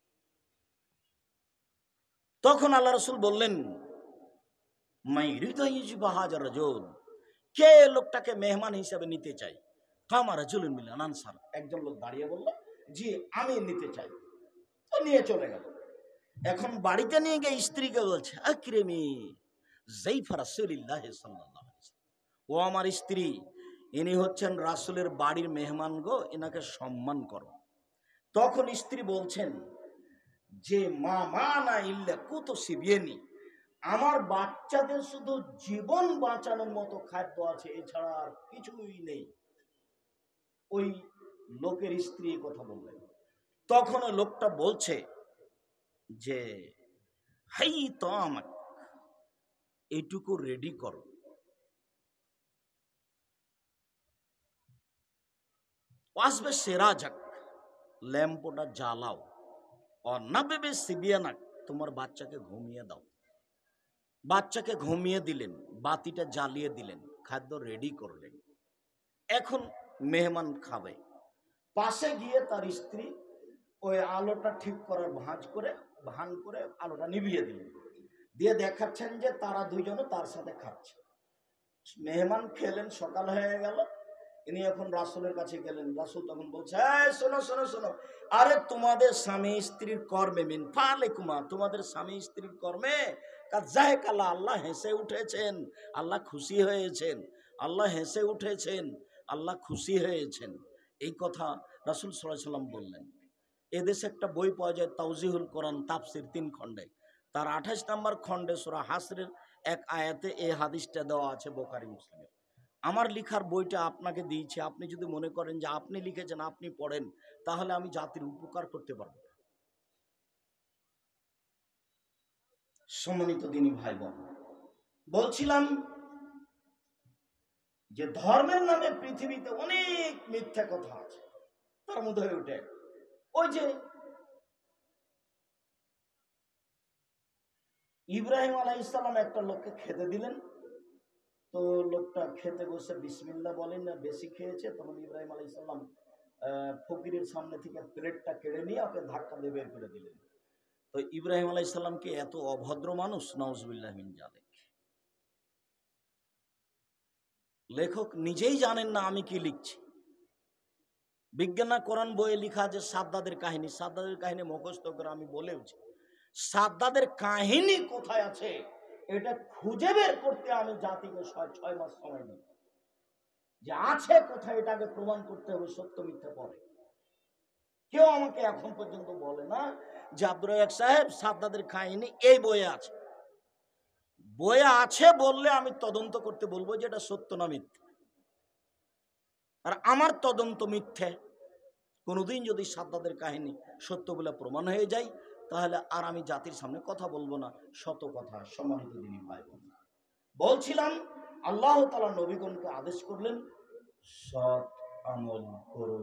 তখন আল্লাহ রাসূল বললেন, মাই হৃদয় বাহাজার রাজুল, কে লোকটাকে মেহমান হিসেবে নিতে চাই? কামা রাজুলুন মিনাল আনসার, একজন লোক দাঁড়িয়ে বলল, জি আমি নিতে চাই। তো নিয়ে চলে গেল। এখন বাড়িতে নিয়ে গিয়ে স্ত্রীকে বলছে, আকরিমি যাইফা রাসূলিল্লাহ সাল্লাল্লাহু আলাইহি ওয়াসাল্লাম, ও আমার স্ত্রী, ইনি হচ্ছেন রাসূলের বাড়ির মেহমান গো, এনাকে সম্মান করো। তখন স্ত্রী বলছেন যে মা মা না ইল্লা কুতু সিবিয়ানি, আমার বাচ্চাদের শুধু জীবন বাঁচানোর মতো খাদ্য আছে, এছাড়া আর কিছুই নেই। ওই লোকের স্ত্রী কথা বললেন। তখন ওই লোকটা বলছে যে হাই তো আমাকে এইটুকু রেডি করো, আসবে সেরা যাক, ল্যাম্পটা জ্বালাও, আর না ভেবে সিবিয়ানাক, তোমার বাচ্চাকে ঘুমিয়ে দাও। বাচ্চাকে ঘুমিয়ে দিলেন, বাতিটা জ্বালিয়ে দিলেন, খাদ্য রেডি করলেন। এখন মেহমান খাবে। পাশে গিয়ে তার স্ত্রী ওই আলোটা ঠিক করার ভান করে আলোটা নিভিয়ে দিলেন, দিয়ে দেখাচ্ছেন যে তারা দুইজনে তার সাথে খাচ্ছে। মেহমান খেলেন, সকাল হয়ে গেল, ইনি এখন রাসূলের কাছে গেলেন। রাসূল তখন বলছে, শোনো শোনো শোনো, আরে তোমাদের স্বামী স্ত্রীর কর্মে মিন ফালেকুমা, তোমাদের স্বামী স্ত্রীর কর্মে কাজায়কালা, আল্লাহ হেসে উঠেছেন, আল্লাহ খুশি হয়েছেন, আল্লাহ হেসে উঠেছেন, আল্লাহ খুশি হয়েছেন। এই কথা রাসূল সাল্লাল্লাহু আলাইহি ওয়াসাল্লাম বললেন। এদেশে একটা বই পাওয়া যায়, তাওজিহুল কোরআন তাফসীর 3 খণ্ডে, তার 28 নম্বর খণ্ডে সূরা হাসরের এক আয়াতে এই হাদিসটা দেওয়া আছে বুখারী মুসলিমে। আমার লেখার বইটা আপনাকে দিয়েছি, আপনি যদি মনে করেন যে আপনি লিখেছেন, আপনি পড়েন, তাহলে আমি জাতির উপকার করতে পারবো। সম্মানিত দিনী ভাই বোন, বলছিলাম যে ধর্মের নামে পৃথিবীতে অনেক মিথ্যা কথা আছে। তার মধ্যে হয়ে ওঠে ওই যে ইব্রাহিম আলাইহিস সালাম একটা লোককে খেতে দিলেন, তো লোকটা খেতে বসে বিসমিল্লাহ বলেন না, বেশি খেয়েছে। তখন ইব্রাহিম আলাইহিস সালাম ফকিরের সামনে থেকে প্লেটটা কেড়ে নিয়ে ওকে ধাক্কা দিয়ে বের করে দিলেন। তো ইব্রাহিম আলাইহিস সালাম কি এত অভদ্র মানুষ? নাউজুবিল্লাহ মিন যালিক। লেখক নিজেই জানেন না আমি কি লিখছি। বিজ্ঞান কোরআন বইয়ে লেখা আছে সাদ্দাদের কাহিনী, সাদ্দাদের কাহিনী মুখস্থ করে আমি বলেওছি। সাদ্দাদের কাহিনী কোথায় আছে এটা খুঁজে বের করতে আমি জাতিকে 6 মাস সময় দিই, যে আছে কোথায় এটাকে প্রমাণ করতে হবে সত্য মিথ্যা পরে। কেউ আমাকে এখন পর্যন্ত বলে না যে আব্দুর রাজ্জাক সাহেব সাদ্দাদের কাহিনী এই বইয়ে আছে। বইয়ে আছে বললে আমি তদন্ত করতে বলবো যে এটা সত্য না মিথ্যে। আর আমার তদন্ত মিথ্যে। কোনোদিন যদি সাদ্দাদের কাহিনী সত্য বলে প্রমাণ হয়ে যায়, তাহলে আর আমি জাতির সামনে কথা বলবো না, শত কথা। সম্মানিত দিনী ভাই বোন, বলছিলাম আল্লাহ তাআলা নবীগণকে আদেশ করলেন সৎ আমল করুন,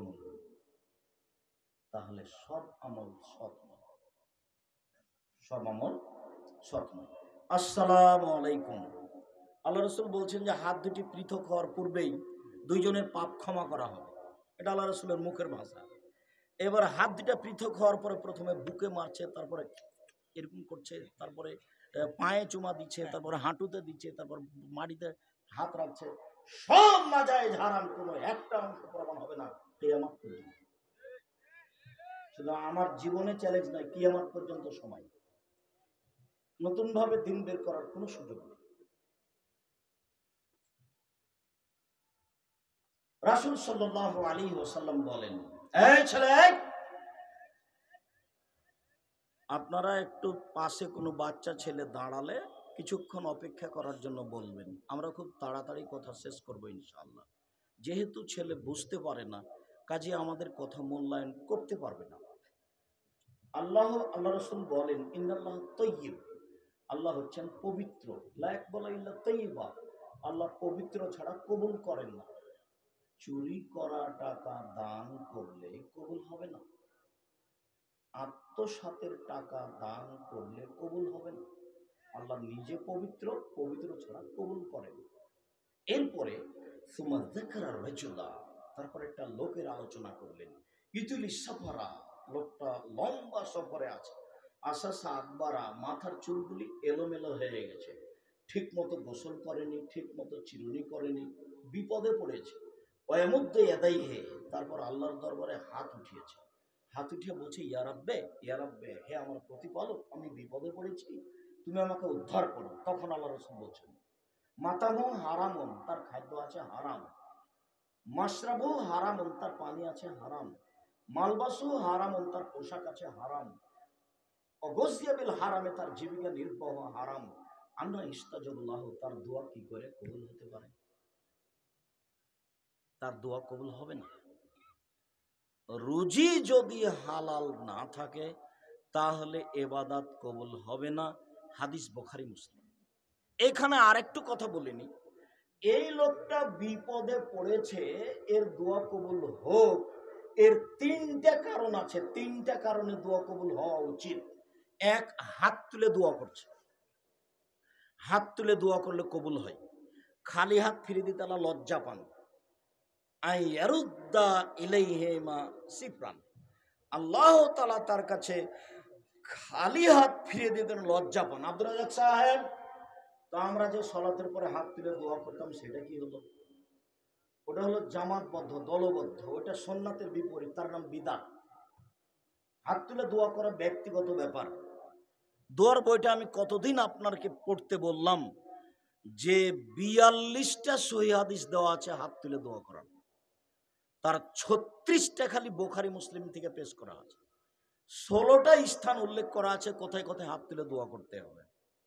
তাহলে সব আমল সৎ নয়, সব আমল সৎ নয়। আসসালামু আলাইকুম। আল্লাহ রাসূল বলছেন যে হাত দুটি পৃথক হওয়ার পূর্বেই দুইজনের পাপ ক্ষমা করা হবে, এটা আল্লাহ রাসূলের মুখের ভাষা। এবার হাত দুটা পৃথক হওয়ার পরে প্রথমে বুকে মারছে, তারপরে এরকম করছে, তারপরে পায়ে চুমা দিচ্ছে, তারপরে হাঁটুতে দিচ্ছে, তারপর মাটিতে হাত রাখছে। সব নাজায়েজ হারাম, কোনো একটা অংশ প্রমাণ হবে না কিয়ামত পর্যন্ত। শুধু আমার জীবনে চ্যালেঞ্জ নয়, কিয়ামত পর্যন্ত সময়। নতুন ভাবে দিন বের করার কোনো সুযোগ নেই। রাসূল সাল্লাল্লাহু আলাইহি ওয়াসাল্লাম বলেন, এই ছেলে, আপনারা একটু পাশে কোনো বাচ্চা ছেলে দাঁড়ালে কিছুক্ষণ অপেক্ষা করার জন্য বলবেন, আমরা খুব তাড়াতাড়ি কথা শেষ করবো ইনশাআল্লাহ। যেহেতু ছেলে বুঝতে পারে না, কাজে আমাদের কথা মূল্যায়ন করতে পারবে না। আল্লাহ রসুল বলেন ইন্নাল্লাহ তাইয়্যিব, আল্লাহ হচ্ছেন পবিত্র, লা ইয়াকবালু ইল্লা তাইয়্যিবা, আল্লাহ পবিত্র ছাড়া কবুল করেন না। চুরি করা টাকা দান করলে কবুল হবে না, আত্মসাতের টাকা দান করলে কবুল হবে না। আল্লাহ নিজে পবিত্র, পবিত্র ছাড়া কবুল করেন। এরপরে সুমা যাকারা রাজুলা, তারপর একটা লোকের আলোচনা করলেন। ইতুলি সাফারা, লোকটা লম্বা সফরে আছে, আসাসা আকবারা, মাথার চুলগুলি এলোমেলো হয়ে গেছে, ঠিক মতো গোসল করেনি, ঠিক মতো চিরুনি করেনি, বিপদে পড়েছে। ওয়ার মধ্যে এদাই হে, তারপর আল্লাহর দরবারে হাত উঠিয়েছে, হাত উঠিয়ে বলছে ইয়া রাব্বে, ইয়া রাব্বে, হে আমার প্রতিপালক, আমি বিপদে পড়েছি, তুমি আমাকে উদ্ধার করো। তখন আল্লাহ রাসূল বলছেন মাতামু হারামন, তার খাদ্য আছে হারাম, মাশরাবু হারামন, তার পানি আছে হারাম, মালবাসু হারামন, তার পোশাক আছে হারাম, অগসিয়াবিল হারামে, তার জীবিকা নির্বাহ হারাম। আন্না ইস্তাজাবুল্লাহ, তার দোয়া কি করে কবুল হতে পারে? তার দোয়া কবুল হবে না। রুজি যদি হালাল না থাকে তাহলে ইবাদত কবুল হবে না। হাদিস বুখারী মুসলিম। এখানে আরেকটু কথা বলিনি, এই লোকটা বিপদে পড়েছে, এর দোয়া কবুল হোক, এর তিনটা কারণ আছে, তিনটা কারণে দোয়া কবুল হওয়া উচিত। এক, হাত তুলে দোয়া করছে, হাত তুলে দোয়া করলে কবুল হয়। খালি হাত ফিরে দিতে আল্লাহ লজ্জা পান। আইয়ারুদ্দা ইলাইহিমা সিফরান, আল্লাহ তাআলা তার কাছে খালি হাত ফিরে দিতে লজ্জা পান। আব্দুর রাজ্জাক সাহেব, তো আমরা যে সালাতের পরে হাত তুলে দোয়া করতাম সেটা কি হলো? ওটা হলো জামাতবদ্ধ, দলবদ্ধ, ওটা সুন্নাতের বিপরীত, তার নাম বিদআত। হাত তুলে দোয়া করা ব্যক্তিগত ব্যাপার। দোয়ার বইটা আমি কতদিন আপনাকে পড়তে বললাম যে 42টা সহিহ হাদিস দেওয়া আছে হাত তুলে দোয়া করার, তার 36টা খালি বুখারী মুসলিম থেকে পেশ করা আছে, 16টা স্থান উল্লেখ করা আছে কোথায় কোথায় হাত তুলে দোয়া করতে হবে।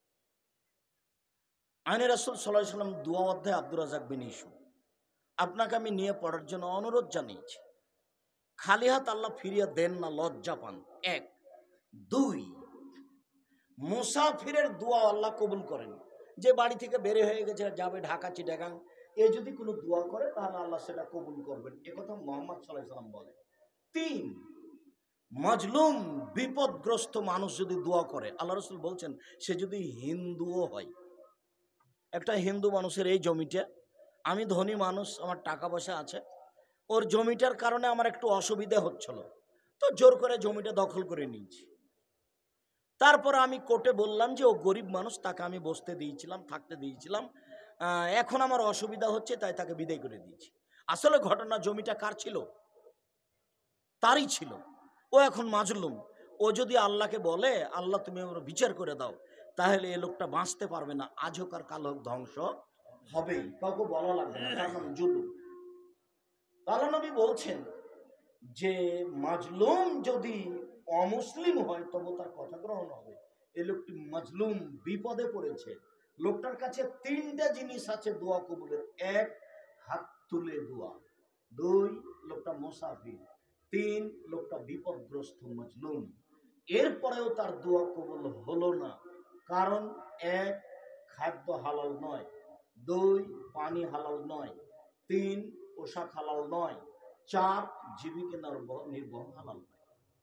আইনে রাসূল সাল্লাল্লাহু আলাইহি ওয়াসাল্লাম দোয়া অধ্যায় আব্দুর রাজ্জাক বিন ইউসুফ, আপনাকে আমি নিয়ে পড়ার জন্য অনুরোধ জানিয়েছি। খালি হাত আল্লাহ ফিরিয়ে দেন না, লজ্জা পান। এক। দুই, মুসাফিরের দোয়া আল্লাহ কবুল করেন। যে বাড়ি থেকে বের হয়ে গেছে, যাবে ঢাকা চিটাগাং, এ যদি কোনো দোয়া করে তাহলে আল্লাহ সেটা কবুল করবেন, একথা মুহাম্মদ সাল্লাল্লাহু আলাইহি ওয়াসাল্লাম বলেন। তিন, মাজলুম, বিপদগ্রস্ত মানুষ যদি দোয়া করে, আল্লাহ রাসূল বলছেন সে যদি হিন্দুও হয়। একটা হিন্দু মানুষের এই জমিটা, আমি ধনী মানুষ, আমার টাকা পয়সা আছে, ওর জমিটার কারণে আমার একটু অসুবিধা হচ্ছিল, তো জোর করে জমিটা দখল করে নিয়েছি। তারপর আমি কোর্টে বললাম যে ও গরিব মানুষ, তাকে আমি বসতে দিয়েছিলাম, থাকতে দিয়েছিলাম, এখন আমার অসুবিধা হচ্ছে তাই তাকে বিদায় করে দিয়েছি। আসলে ঘটনা জমিটা কার ছিল? তারই ছিল। ও এখন মাজলুম, ও যদি আল্লাহকে বলে আল্লাহ তুমি ওর বিচার করে দাও, তাহলে এ লোকটা বাঁচতে পারবে না, আজ হোক আর কাল হোক ধ্বংস হবেই, কাউকে বলা লাগবে না, তার নাম জুলুম। আল্লাহ নবী বলছেন যে মাজলুম যদি অমুসলিম হয় তবু তার কথা গ্রহণ হবে। এই লোকটি মাজলুম, বিপদে পড়েছে, লোকটার কাছে তিনটা জিনিস আছে দোয়া কবুলের। এক, হাত তুলে দোয়া। দুই, লোকটা মুসাফির। তিন, লোকটা বিপদগ্রস্ত মাজলুম। এরপরেও তার দোয়া কবুল হলো না, কারণ এক, খাদ্য হালাল নয়। দুই, পানি হালাল নয়। তিন, পোশাক হালাল নয়। চার, জীবিকা নির্বাহ হালাল নয়।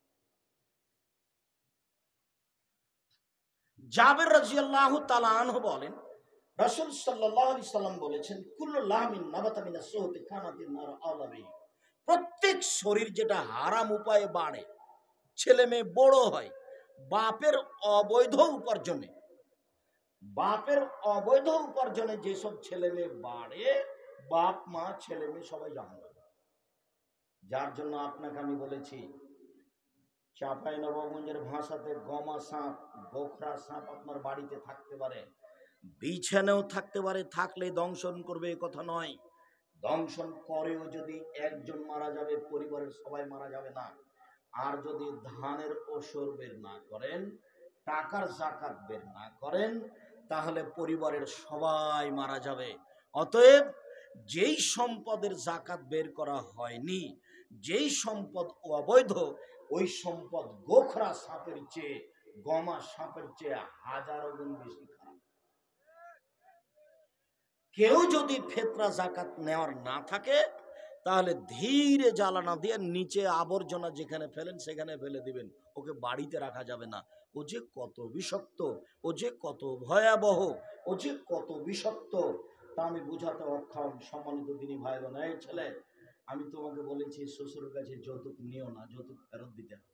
জাবের রাদিয়াল্লাহু তাআলা আনহু বলেন, রাসূল সাল্লাল্লাহু আলাইহি সাল্লাম বলেছেন, কুল্লু লাহমিন নাবাতা মিনাস সুহতি কানাতিন নার আওলা বিহি, প্রত্যেক শরীর যেটা হারাম উপায়ে বাড়ে, ছেলে মেয়ে বড় হয় বাপের অবৈধ উপার্জনে, বাপের অবৈধ উপার্জনে যেসব ছেলে মেয়ে বাড়ে, বাপ মা ছেলে মেয়ে সবাই জাহান্নামে। যার জন্য আপনাকে আমি বলেছি, চাঁপাইনবাবগঞ্জের ভাষাতে গমা সাপ, গোখরা সাপ আপনার বাড়িতে থাকতে পারে, বিছানেও থাকতে পারে, থাকলে দংশন করবে এ কথা নয়। দংশন করেও যদি একজন মারা যাবে, পরিবারের সবাই মারা যাবে না। আর যদি ধানের ওসর বের না করেন, টাকার যাকাত বের না করেন, তাহলে পরিবারের সবাই মারা যাবে। অতএব যেই সম্পদের যাকাত বের করা হয়নি, যেই সম্পদ অবৈধ, ওই সম্পদ গোখরা সাপের চেয়ে, গমা সাপের চেয়ে হাজারো গুণ বেশি খারাপ। কেউ যদি ফিতরা যাকাত নেওয়ার না থাকে, তাহলে ধীরে জ্বালানা দিয়ে নিচে আবর্জনা যেখানে ফেলেন সেখানে ফেলে দিবেন। ওকে বাড়িতে রাখা যাবে না। ও যে কত বিষাক্ত, ও যে কত ভয়াবহ, ও যে কত বিষাক্ত, তা আমি বুঝাতে অক্ষম। সম্মানিত দিনী ভাই বোন, এই ছেলে, আমি তোমাকে বলেছি শ্বশুরের কাছে যৌতুক নিও না, যৌতুক ফেরত দিতে হবে।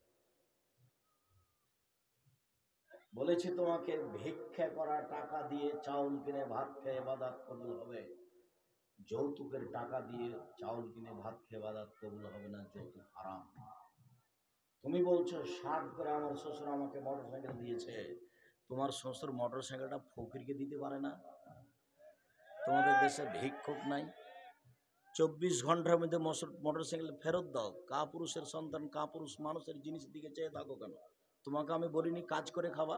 বলেছি তোমাকে ভিক্ষা করা টাকা দিয়ে চাউল কিনে ভাত খেয়ে ইবাদত কবুল হবে। যৌতুকের টাকা দিয়ে চাউল কিনে ভাত খেয়ে ইবাদত কবুল হবে না, যৌতুক হারাম। তুমি বলছো 7 করে আমার শ্বশুর আমাকে মোটরসাইকেল দিয়েছে। তোমার শ্বশুর মোটরসাইকেলটা ফকিরকে দিতে পারে না? তোমাদের দেশে ভিক্ষুক নাই? 24 ঘন্টার মধ্যে মোটরসাইকেল ফেরত দাও। কাপুরুষের সন্তান, কাপুরুষ মানুষের জিনিসের দিকে চেয়ে থাকো কেন? তোমাকে আমি বলিনি কাজ করে খাবা,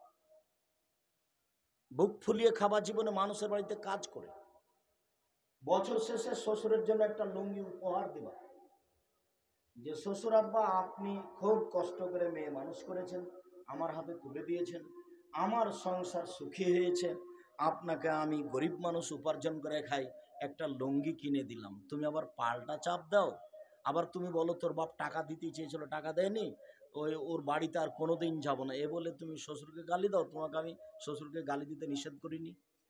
বুক ফুলিয়ে খাবা, জীবনে মানুষের বাড়িতে কাজ করে। বছর শেষে শ্বশুরের জন্য একটা লুঙ্গি উপহার দিবা, যে শ্বশুর আব্বা আপনি খুব কষ্ট করে মেয়ে মানুষ করেছেন, আমার হাতে তুলে দিয়েছেন, আমার সংসার সুখী হয়েছে, আপনাকে আমি গরিব মানুষ উপার্জন করে খাই, একটা লুঙ্গি কিনে দিলাম। তুমি আবার পাল্টা চাপ দাও, আবার তুমি বলো তোর বাপ টাকা দিতে চেয়েছিল টাকা দেয়নি, ওর বাড়িতে আর কোনোদিন যাব না, এ বলে তুমি শ্বশুরকে গালি দাও। তোমাকে আমি শ্বশুরকে গালি দিতে নিষেধ করিনি।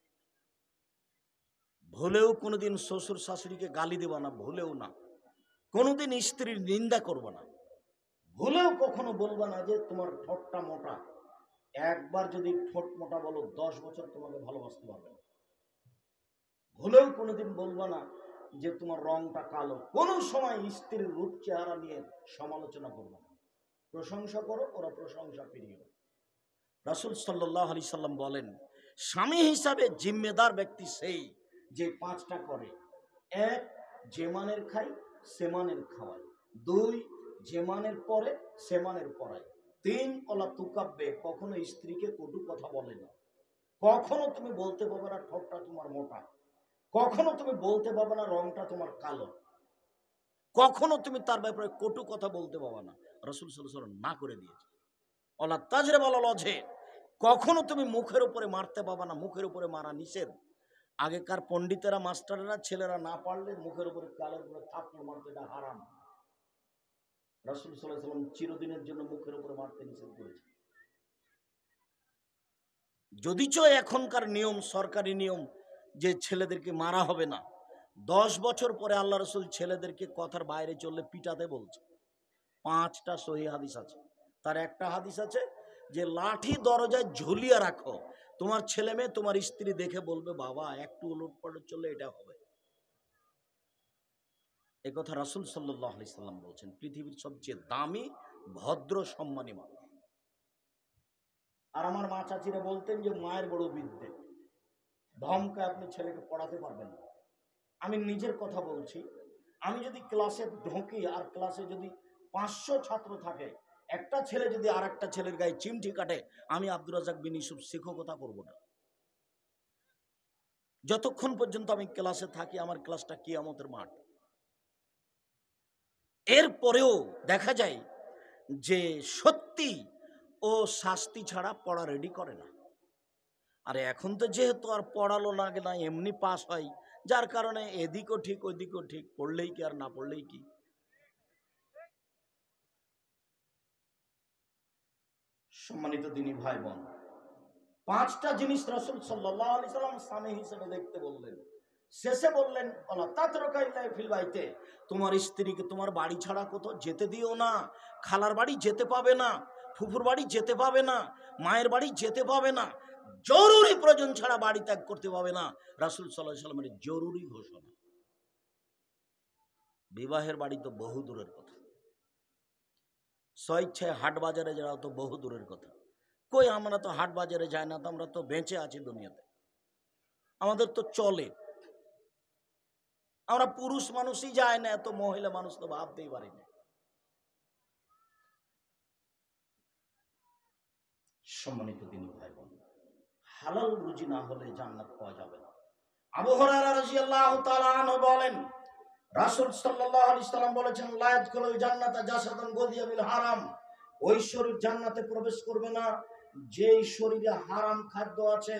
ভুলেও কোনোদিন শ্বশুর শাশুড়িকে গালি দেবা না, ভুলেও না। কোনোদিন স্ত্রীর নিন্দা করবো না, ভুলেও কখনো বলবো না যে তোমার ঠোঁটটা মোটা। একবার যদি ঠোঁট মোটা বলো, 10 বছর তোমাকে ভালোবাসতে পারবে না। ভুলেও কোনোদিন বলবো না যে তোমার রংটা কালো। কোনো সময় স্ত্রীর রূপ চেহারা নিয়ে সমালোচনা করবো না। প্রশংসা করো, ওরা প্রশংসা পেরিয়ে। রাসূল সাল্লাল্লাহু আলাইহি সাল্লাম বলেন, স্বামী হিসাবে জিম্মেদার ব্যক্তি সেই যে 5টা করে। 1, যে মানের খাই সে মানের খাওয়ায়। 2, যে মানের পরে সে মানের পড়ায়। 3, ওলা তুকাব্বে, কখনো স্ত্রীকে কটু কথা বলে না। কখনো তুমি বলতে পারবে না ঠোঁটটা তোমার মোটা, কখনো তুমি বলতে পারবে না রংটা তোমার কালো, কখনো তুমি তার ব্যাপারে কটু কথা বলতে পারবে না। রাসূল সাল্লাল্লাহু আলাইহি ওয়াসাল্লাম না করে দিয়েছে। ওলা তাজরে বলা লজে, কখনো তুমি মুখের উপরে মারতে পারবে না, মুখের উপরে মারা নিষেধ। আগেকার পণ্ডিতেরা, মাস্টাররা, ছেলেরা না পারলে মুখের উপরে কালের উপরে থাপ্পড় মারতে, এটা হারাম। রাসূল সাল্লাল্লাহু আলাইহি ওয়াসাল্লাম চিরদিনের জন্য মুখের উপরে মারতে নিষেধ করেছে। যদিচ এখনকার নিয়ম, সরকারি নিয়ম, যে ছেলেদেরকে মারা হবে না, 10 বছর পরে আল্লাহ রাসূল ছেলেদেরকে কথার বাইরে চললে পিটাতে বলছে। 5টা সহিহ হাদিস আছে। তার একটা হাদিস আছে যে লাঠি দরজায় ঝুলিয়ে রাখো, তোমার ছেলে মেয়ে, তোমার স্ত্রী দেখে বলবে বাবা একটু উলটপালট চললে এটা হবে। এ কথা রাসূল সাল্লাল্লাহু আলাইহি সাল্লাম বলছেন। পৃথিবীর সবচেয়ে দামি, ভদ্র, সম্মানী মানুষ। আর আমার মা চাচিরা বলতেন যে মায়ের বড় বিদ্যে, ধমকায় আপনি ছেলেকে পড়াতে পারবেন না। আমি নিজের কথা বলছি, আমি যদি ক্লাসে ঢুকি আর ক্লাসে যদি 500 ছাত্র থাকে, একটা ছেলে যদি আর একটা ছেলের গায়ে চিমটি কাটে, আমি আব্দুর রাজ্জাক বিন ইউসুফ শিক্ষকতা করব না। যতক্ষণ পর্যন্ত আমি ক্লাসে থাকি, আমার ক্লাসটা কিয়ামতের মাঠ। এরপরেও দেখা যায় যে সত্যি ও শাস্তি ছাড়া পড়া রেডি করে না। আর এখন তো যেহেতু আর পড়ালো লাগে না, এমনি পাস হয়, যার কারণে এদিকও ঠিক ওইদিকও ঠিক, পড়লেই কি আর না পড়লেই কি। সম্মানিত দিনী ভাই বোন, 5টা জিনিস রাসূল সাল্লাল্লাহু আলাইহি সাল্লাম স্বামী হিসেবে দেখতে বললেন। শেষে বললেন ওয়ালা তাতরুকা ইল্লা ফিল বাইতে, তোমার স্ত্রীকে তোমার বাড়ি ছাড়া কোথাও যেতে দিও না। খালার বাড়ি যেতে পাবে না, ফুফুর বাড়ি যেতে পাবে না, মায়ের বাড়ি যেতে পাবে না, জরুরি প্রয়োজন ছাড়া বাড়ি ত্যাগ করতে পাবে না। রাসূল সাল্লাল্লাহু আলাইহি সাল্লামের জরুরি ঘোষণা। বিবাহের বাড়ি তো বহু দূরের কথা, স্বেচ্ছায় হাট বাজারে যাওয়া তো বহু দূরের কথা। কই আমরা তো হাট বাজারে যাই না, তো আমরা তো বেঁচে আছি দুনিয়াতে, আমাদের তো চলে। আমরা পুরুষ মানুষই যায় না, এত মহিলা মানুষ তো ভাবতেই পারি না। সম্মানিত দিনী ভাই বোন, হালাল রুজি না হলে জান্নাত পাওয়া যাবে না। আবু হুরায়রা রাদিয়াল্লাহু তাআলা আনহু বলেন, রাসূল সাল্লাল্লাহু আলাইহি সাল্লাম বলেছেন, লা ইয়াদখুলুল জান্নাতা জাসাদুন গুযিয়া বিল হারাম, ওই শরীর জান্নাতে প্রবেশ করবে না যেই শরীরে হারাম খাদ্য আছে।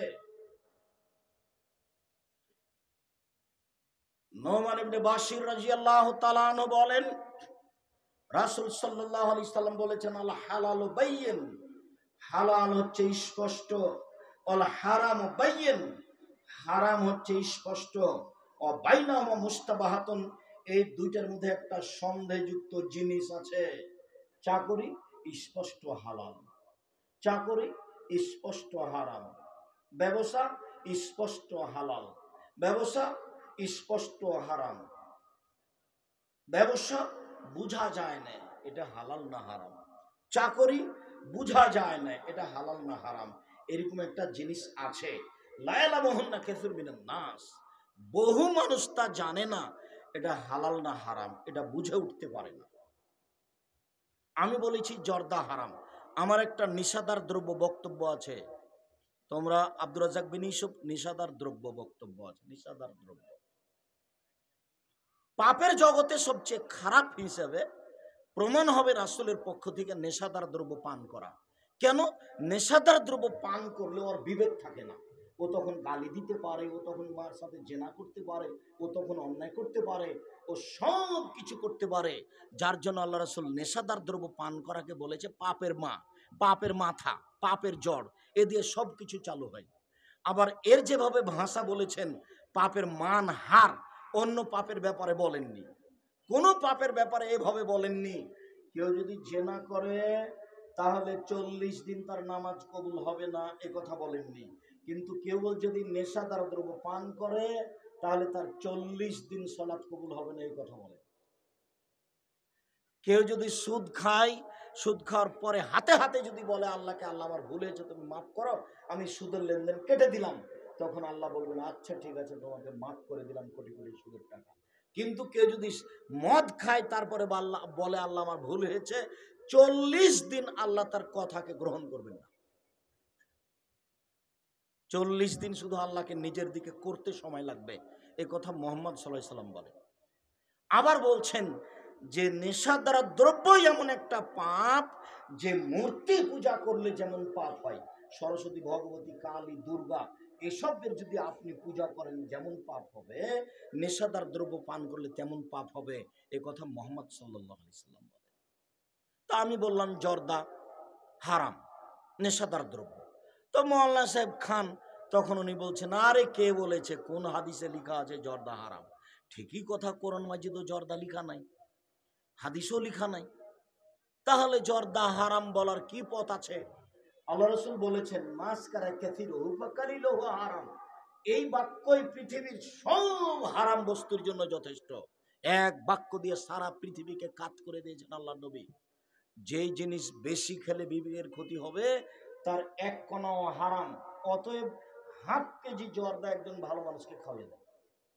নোমান ইবনে বাশির রাদিয়াল্লাহু তাআলা আনহু বলেন, রাসূল সাল্লাল্লাহু আলাইহি সাল্লাম বলেছেন, আল হালালু বাইয়িন, হালাল হচ্ছে স্পষ্ট, আল হারামু বাইয়িন, হারাম হচ্ছে স্পষ্ট, ও বাইনাহুমা মুস্তাবাহাতুন, এই দুইটার মধ্যে একটা সন্দেহযুক্ত জিনিস আছে। চাকরি স্পষ্ট হালাল, চাকরি স্পষ্ট হারাম, ব্যবসা স্পষ্ট হালাল, ব্যবসা স্পষ্ট হারাম, ব্যবসা বুঝা যায় না এটা হালাল না হারাম, চাকরি বুঝা যায় না এটা হালাল না হারাম, এরকম একটা জিনিস আছে। লায়ালা মোহন্না খেসুর মিনান নাস, বহু মানুষ তা জানে না এটা হালাল না হারাম, এটা বুঝে উঠতে পারে না। আমি বলেছি জর্দা হারাম, আমার একটা নিষাদার দ্রব্য বক্তব্য আছে। তোমরা আব্দুর রাজ্জাক বিন ইউসুফ নিষাদার দ্রব্য বক্তব্য আছে, নিষাদার দ্রব্য পাপের জগতে সবচেয়ে খারাপ হিসেবে প্রমাণ হবে রাসূলের পক্ষ থেকে নেশাদার দ্রব্য পান করা। কেন? নেশাদার দ্রব্য পান করলে ওর বিবেক থাকে না, ও তখন গালি দিতে পারে, ও তখন মার সাথে জেনা করতে পারে, ও তখন অন্যায় করতে পারে, ও সব কিছু করতে পারে। যার জন্য আল্লাহ রাসূল নেশাদার দ্রব্য পান করাকে বলেছে পাপের মা, পাপের মাথা, পাপের জড়, এ দিয়ে সব কিছু চালু হয়। আবার এর যেভাবে ভাষা বলেছেন পাপের মান হার, অন্য পাপের ব্যাপারে বলেননি, কোনো পাপের ব্যাপারে এভাবে বলেননি। কেউ যদি জেনা করে তাহলে 40 দিন তার নামাজ কবুল হবে না, এ কথা বলেননি। কিন্তু কেউ যদি নেশাদার দ্রব্য পান করে তাহলে তার 40 দিন সালাত কবুল হবে না, এই কথা বলে। কেউ যদি সুদ খায়, সুদ খাওয়ার পরে হাতে হাতে যদি বলে আল্লাহকে, আল্লাহ আমার ভুল হয়েছে তুমি মাফ করো, আমি সুদের লেনদেন কেটে দিলাম, তখন আল্লাহ বলবেন আচ্ছা ঠিক আছে তোমাকে মাফ করে দিলাম কোটি কোটি সুদের টাকা। কিন্তু কেউ যদি মদ খায় তারপরে বলে আল্লাহ আমার ভুল হয়েছে, 40 দিন আল্লাহ তার কথাকে গ্রহণ করবেন না। 40 দিন শুধু আল্লাহকে নিজের দিকে করতে সময় লাগবে, এ কথা মুহাম্মদ সাল্লাল্লাহু আলাইহি সাল্লাম বলে। আবার বলছেন যে নেশাদার দ্রব্যই এমন একটা পাপ যে মূর্তি পূজা করলে যেমন পাপ হয়, সরস্বতী, ভগবতী, কালী, দুর্গা এসবের যদি আপনি পূজা করেন যেমন পাপ হবে, নেশাদার দ্রব্য পান করলে তেমন পাপ হবে, এ কথা মুহাম্মদ সাল্লাল্লাহু আলাইহি সাল্লাম বলে। তা আমি বললাম জর্দা হারাম, নেশাদার দ্রব্য। তো মাওলানা সাহেব খান তখন উনি বলছেন, আরে কে বলেছে, কোন হাদিসে লেখা আছে জর্দা হারাম? ঠিকই কথা, কোরআন মাজিদও জর্দা লেখা নাই, হাদিসও লেখা নাই, তাহলে জর্দা হারাম বলার কি পথ আছে? আল্লাহ রাসূল বলেছেন মাসকারা কাসিরুহু ফাকালিলুহু হারাম, এই বাক্যই পৃথিবীর সব হারাম বস্তুর জন্য যথেষ্ট। এক বাক্য দিয়ে সারা পৃথিবীকে কাত করে দিয়েছেন আল্লাহর নবী। যেই জিনিস বেশি খেলে বিবেকের ক্ষতি হবে তার এক কণাও হারাম, অতএব হাফ কেজি জর্দা একজন ভালো মানুষকে খাওয়াই দেয়,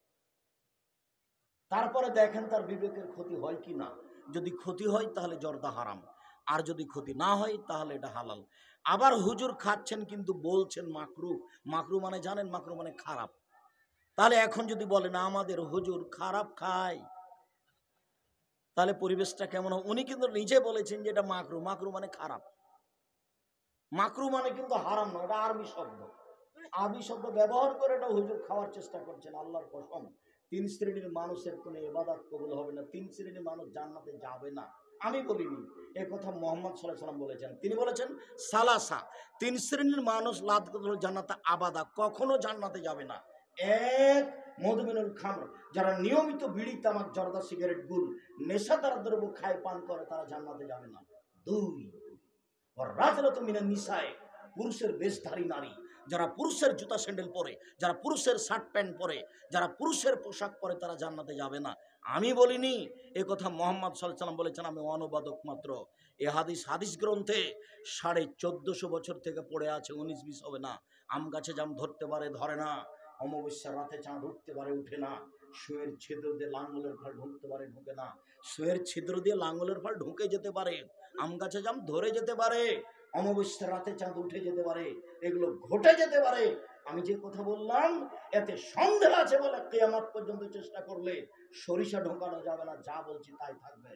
তারপরে দেখেন তার বিবেকের ক্ষতি হয় কি না। যদি ক্ষতি হয় তাহলে জর্দা হারাম, আর যদি ক্ষতি না হয় তাহলে এটা হালাল। আবার হুজুর খাচ্ছেন কিন্তু বলছেন মাকরু, মাকরু মানে জানেন, মাকরু মানে খারাপ। তাহলে এখন যদি বলেন আমাদের হুজুর খারাপ খায়, তাহলে পরিবেশটা কেমন হবে? উনি কিন্তু নিজে বলেছেন যে এটা মাকরু, মাকরু মানে খারাপ, মাকরু মানে কিন্তু হারাম না, এটা আরবি শব্দ, আরবি শব্দ ব্যবহার করে এটা হুজুর খাওয়ার চেষ্টা করছেন। আল্লাহর কসম, 3 শ্রেণীর মানুষের কোনো ইবাদত কবুল হবে না, 3 শ্রেণীর মানুষ জান্নাতে যাবে না। আমি বলিনি, এ কথা মুহাম্মদ সাল্লাল্লাহু আলাইহি সাল্লাম বলেছেন। তিনি বলেছেন সালাসা, 3 শ্রেণীর মানুষ লাদখুলুল জান্নাতা আবাদা, কখনো জান্নাতে যাবে না। এক, মধুমিনুল খামর, যারা নিয়মিত বিড়ি, তামাক, জর্দা, সিগারেট, গুল, নেশাদার দ্রব্য খায় পান করে তারা জান্নাতে যাবে না। 2, রাজরাতু মিনান নিসায়ে, পুরুষের বেশধারী নারী, যারা পুরুষের জুতা স্যান্ডেল পরে, যারা পুরুষের শার্ট প্যান্ট পরে, যারা পুরুষের পোশাক পরে তারা জান্নাতে যাবে না। আমি বলিনি, এ কথা মুহাম্মদ সাল্লাল্লাহু আলাইহি সাল্লাম বলেছেন, আমি অনুবাদক মাত্র। এ হাদিস গ্রন্থে 1450 বছর থেকে পড়ে আছে, 19-20 হবে না। আম গাছে জাম ধরতে পারে, ধরে না। অমাবস্যার রাতে চাঁদ উঠতে পারে, উঠে না। সুয়ের ছিদ্র দিয়ে লাঙ্গলের ফাল ঢুকতে পারে, ঢুকে না। সুয়ের ছিদ্র দিয়ে লাঙ্গলের ফাল ঢুকে যেতে পারে, আম গাছে জাম ধরে যেতে পারে, অমাবস্যার রাতে চাঁদ উঠে যেতে পারে, এগুলো ঘটে যেতে পারে। আমি যে কথা বললাম এতে সন্দেহ আছে বলে কিয়ামত পর্যন্ত চেষ্টা করলে সরিষা ঢোকানো যাবে না, যা বলছি তাই থাকবে।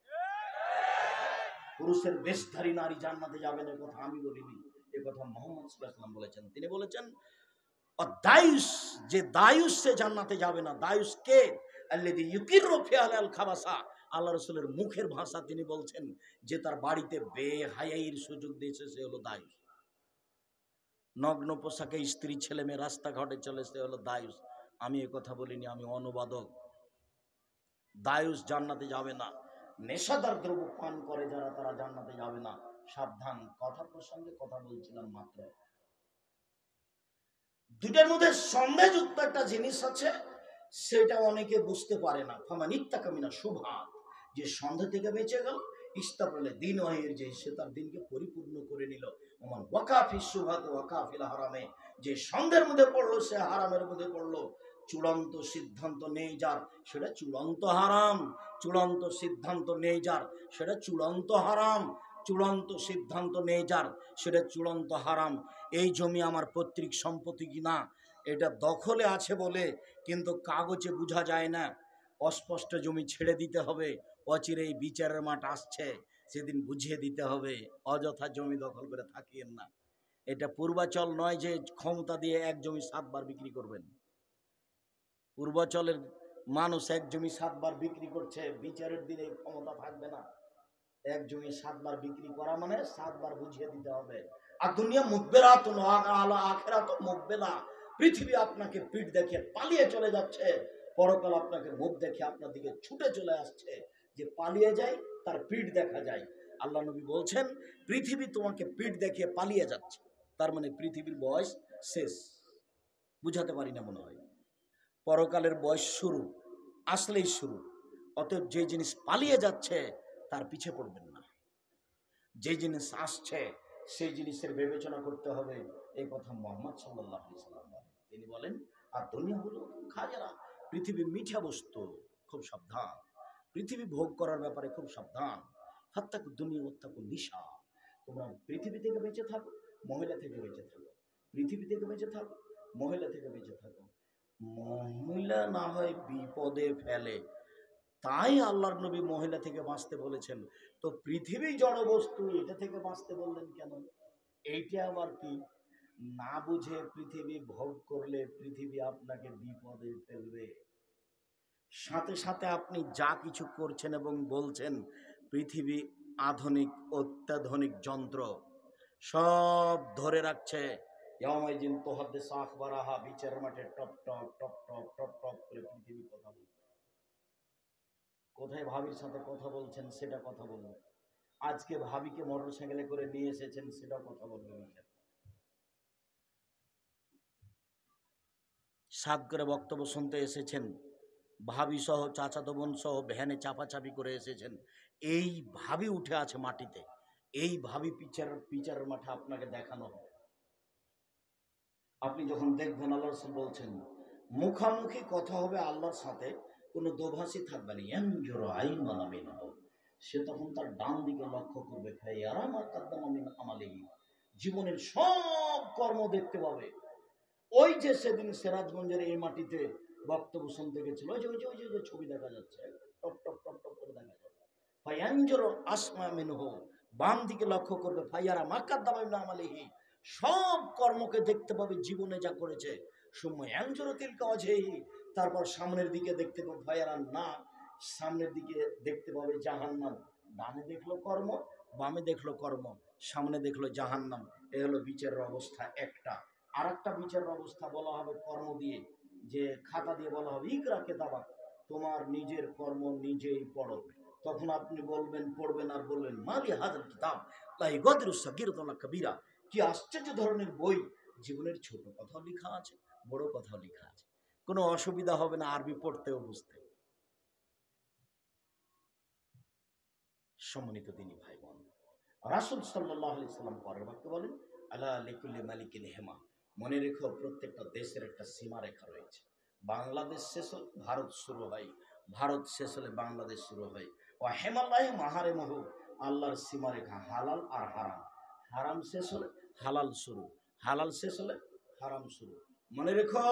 পুরুষের বেশধারী নারী জান্নাতে যাবেন এ কথা আমি বলিনি, এ কথা মুহাম্মদ সাল্লাল্লাহু আলাইহি ওয়াসাল্লাম বলেছেন। তিনি বলেছেন দায়ুস, যে দায়ুস সে জান্নাতে যাবে না। দায়ুস কে? আল্লাযী ইউকিরু ফি আল খাবাসা। আল্লাহ রাসূলের মুখের ভাষা তিনি বলছেন যে তার বাড়িতে বেহায়াইর সুযোগ দিয়েছে সে হলো দায়ুস। নগ্ন পোশাকে স্ত্রী ছেলে মেয়ে রাস্তাঘাটে চলে সে হলো দায়ুস। আমি এ কথা বলিনি, আমি অনুবাদক। দায়ুস জান্নাতে যাবে না। নেশাদার দ্রব্য পান করে যারা, তারা জান্নাতে যাবে না। সাবধান। কথা প্রসঙ্গে কথা বলছিলাম মাত্র। দুটার মধ্যে সন্দেহযুক্ত একটা জিনিস আছে, সেটা অনেকে বুঝতে পারে না। ফামানিত্তাকা মিনা শুবহাত, যে সন্দেহ থেকে বেঁচে গেল, ইস্তাবলে দিন ওয়াহির, যে সে তার দিনকে পরিপূর্ণ করে নিল। ওমান ওয়াকাফি শুবহাত ওয়াকাফিল হারামে, যে সন্দেহের মধ্যে পড়লো সে হারামের মধ্যে পড়লো। চূড়ান্ত সিদ্ধান্ত নেই যার, সেটা চূড়ান্ত হারাম। চূড়ান্ত সিদ্ধান্ত নেই যার, সেটা চূড়ান্ত হারাম। চূড়ান্ত সিদ্ধান্ত নেই যার, সেটা চূড়ান্ত হারাম। এই জমি আমার পৈতৃক সম্পত্তি কিনা, এটা দখলে আছে বলে কিন্তু কাগজে বোঝা যায় না। অস্পষ্ট জমি ছেড়ে দিতে হবে। অচিরেই বিচারের মাঠ আসছে, সেদিন বুঝিয়ে দিতে হবে। অযথা জমি দখল করে থাকিয়েন না। এটা পূর্বাচল নয় যে ক্ষমতা দিয়ে এক জমি 7 বার বিক্রি করবেন। পূর্বাচলের মানুষ এক জমি 7 বার বিক্রি করছে, বিচারের দিনে ক্ষমতা থাকবে না। এক জমি 7 বার বিক্রি করা মানে 7 বার বুঝিয়ে দিতে হবে। আর দুনিয়া মুকবেরাত আলা আখিরাত মুকবেলা। পৃথিবী আপনাকে পিঠ দেখে পালিয়ে চলে যাচ্ছে, পরকাল আপনাকে মুখ দেখে আপনার দিকে ছুটে চলে আসছে। যে পালিয়ে যায় তার পিঠ দেখা যায়। আল্লাহ নবী বলছেন পৃথিবী তোমাকে পিঠ দেখে পালিয়ে যাচ্ছে, তার মানে পৃথিবীর বয়স শেষ। বুঝাতে পারি না মনে হয়। পরকালের বয়স শুরু, আসলেই শুরু। অতএব যে জিনিস পালিয়ে যাচ্ছে তার পিছে পড়বেন না। যে জিনিস আসছে সেই জিনিসের বিবেচনা করতে হবে। এই কথা মুহাম্মদ সাল্লাল্লাহু আলাইহি ওয়াসাল্লাম বলেন। তিনি বলেন আর দুনিয়া হলো খাজারা, পৃথিবী মিঠা বস্তু, খুব সাবধান। পৃথিবী ভোগ করার ব্যাপারে খুব সাবধান। ফাত্তাকু দুনিয়া ওয়াত্তাকু নিশা। তোমরা পৃথিবী থেকে বেঁচে থাকো, মহিলা থেকে বেঁচে থাকো। পৃথিবী থেকে বেঁচে থাকো, মহিলা থেকে বেঁচে থাকো। মহিলা না হয় বিপদে ফেলে, তাই আল্লাহর নবী মহিলা থেকে বাঁচতে বলেছেন। তো পৃথিবী জড় বস্তু, এটা থেকে বাঁচতে বললেন কেন? এইটা আবার কি? না বুঝে পৃথিবী ভোগ করলে পৃথিবী আপনাকে বিপদে ফেলবে। সাথে সাথে আপনি যা কিছু করছেন এবং বলছেন, পৃথিবী আধুনিক অত্যাধুনিক যন্ত্র সব ধরে রাখছে। ইয়াউমাইজিন তুহাদ্দিসু আখবারাহা, বিচারের মাঠে টপ টপ টপ টপ টপ টপ করে পৃথিবী কথা বলবে। কোথায় ভাবির সাথে কথা বলছেন সেটা কথা বলবে। আজকে ভাবিকে মোটরসাইকেলে করে নিয়ে এসেছেন সেটা কথা বলবে। সাত করে বক্তব্য শুনতে এসেছেন, ভাবি সহ চাচাতো বোন সহ ভ্যানে চাপাচাপি করে এসেছেন। এই ভাবি উঠে আছে মাটিতে, এই ভাবি বিচারের মাঠে আপনাকে দেখানো হবে। আপনি যখন দেখবেন, আল্লাহ রাসূল বলছেন মুখামুখি কথা হবে আল্লাহর সাথে, কোনো দোভাষী থাকবে না। ইয়ানজুরু আইমান মিনহু, সে তখন তার ডান দিকে লক্ষ্য করবে। ফায়ারা মা কাদ্দামা মিন আমালিহি, জীবনের সব কর্ম দেখতে পাবে। ওই যে সেদিন সিরাজগঞ্জের এই মাটিতে বক্তব্য শুনতে গেছিল, ওই যে ছবি দেখা যাচ্ছে, টপ টপ টপ টপ করে দেখা যাচ্ছে। ফায়ানজুরু আসমা মিনহু, বাম দিকে লক্ষ্য করবে। ফায়ারা মা কাদ্দামা মিন আমালিহি, সব কর্মকে দেখতে পাবে, জীবনে যা করেছে। সময় অ্যাঞ্জুরু তিলকা ওয়াজহিহি, তারপর সামনের দিকে দেখতে পাবে ফায়ারা না, সামনের দিকে দেখতে পাবে জাহান্নাম। ডানে দেখলো কর্ম, বামে দেখলো কর্ম, সামনে দেখলো জাহান্নাম। এ হলো বিচারের অবস্থা একটা। আর একটা বিচারের অবস্থা বলা হবে কর্ম দিয়ে, যে খাতা দিয়ে বলা হবে ইকরা কিতাবা, তোমার নিজের কর্ম নিজেই পড়ো। তখন আপনি বলবেন, পড়বেন আর বলবেন মালি হাযাল কিতাব লা ইগাদিরু সাগীরাতান ওয়ালা কাবীরা, কি আশ্চর্য ধরনের বই, জীবনের ছোট কথাও লেখা আছে, বড় কথাও লেখা আছে। কোনো অসুবিধা হবে না আরবি পড়তে ও বুঝতে। সম্মানিত দিনী ভাই বোন, রাসূল সাল্লাল্লাহু আলাইহি সাল্লাম পরের বাক্যে বলেন আলা লিকুল্লি মালিকিন হিমা, মনে রেখো প্রত্যেকটা দেশের একটা সীমারেখা রয়েছে। বাংলাদেশ শেষ হলে ভারত শুরু হয়, ভারত শেষ হলে বাংলাদেশ শুরু হয়। ও হেমাল্লাহ মাহারে মহু, আল্লাহর সীমারেখা হালাল আর হারাম। হারাম শেষ হলে হালাল শুরু, হালাল শেষ হলে হারাম শুরু। মনে রেখো,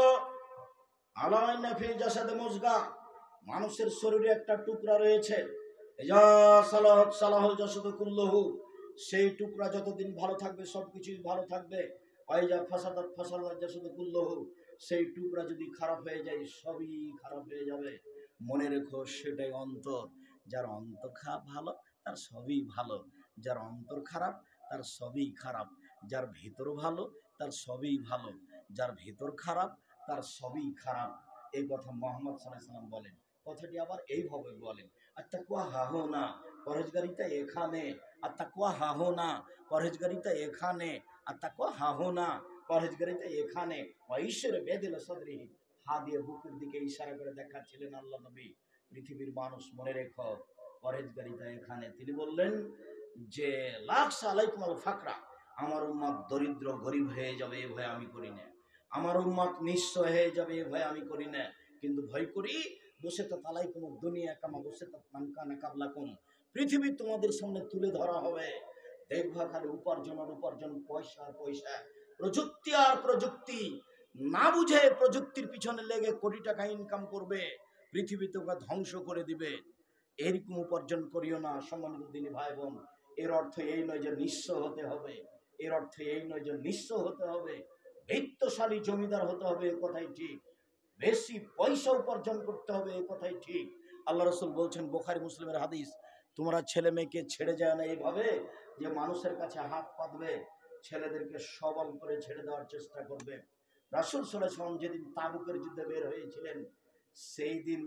আলাইনা ফিল জাসাদে মুজগা, মানুষের শরীরে একটা টুকরা রয়েছে, ইজা সালাহাত সালাহুল জাসাদু কুল্লুহু, সেই টুকরা যতদিন ভালো থাকবে সবকিছুই ভালো থাকবে। ওয়াইজা ফাসাদাত ফাসাদাত জাসাদু কুল্লুহু, সেই টুকরা যদি খারাপ হয়ে যায় সবই খারাপ হয়ে যাবে। মনে রেখো, সেটাই অন্তর। যার অন্তর ভালো তার সবই ভালো, যার অন্তর খারাপ তার সবই খারাপ। যার ভেতর ভালো তার সবই ভালো, যার ভেতর খারাপ তার সবই খারাপ। এই কথা মুহাম্মদ সাল্লাল্লাহু আলাইহি ওয়াসাল্লাম বলেন। কথাটি আবার এইভাবে বলেন, আত্তাকওয়া হাহুনা, পরহেজগারিতা এখানে। আত্তাকওয়া হাহুনা, পরহেজগারিতা এখানে। আত্তাকওয়া হাহুনা, পরহেজগারিতা এখানে। ওয়াইশের বেদিল সদরিহি, হাত দিয়ে বুকের দিকে ইশারা করে দেখাচ্ছিলেন আল্লাহ নবী। পৃথিবীর মানুষ মনে রেখো, পরহেজগারিতা এখানে। তিনি বললেন যে লাক্স আলাইকুমাল ফাকরা, আমার উম্মত দরিদ্র গরিব হয়ে যাবে এ ভয় আমি করি না। আমার উম্মত নিঃস্ব হয়ে যাবে এ ভয় আমি করি না, কিন্তু ভয় করি বসে তো তালাইকুম দুনিয়া কামা বসে তো মানকানা কাবলাকুম, পৃথিবী তোমাদের সামনে তুলে ধরা হবে। দেখবা খালি উপার্জন আর উপার্জন, পয়সা আর পয়সা, প্রযুক্তি আর প্রযুক্তি। না বুঝে প্রযুক্তির পিছনে লেগে কোটি টাকা ইনকাম করবে, পৃথিবী তোকে ধ্বংস করে দিবে। এরকম উপার্জন করিও না সম্মানিত দিনী ভাই বোন। এর অর্থ এই নয় যে নিঃস্ব হতে হবে, এর অর্থ এই নয় যে নিঃস্ব হতে হবে, বৃত্তশালী জমিদার হতে হবে, এ কথাই ঠিক। বেশি পয়সা উপার্জন করতে হবে, এ কথাই ঠিক। আল্লাহ রাসূল বলছেন, বুখারী মুসলিমের হাদিস, তোমরা ছেলে মেয়েকে ছেড়ে যায় না এইভাবে যে মানুষের কাছে হাত পাতবে, ছেলেদেরকে সবল করে ছেড়ে দেওয়ার চেষ্টা করবে। রাসূল সাল্লাল্লাহু আলাইহি ওয়াসাল্লাম যেদিন তাবুকের যুদ্ধে বের হয়েছিলেন, সেই দিন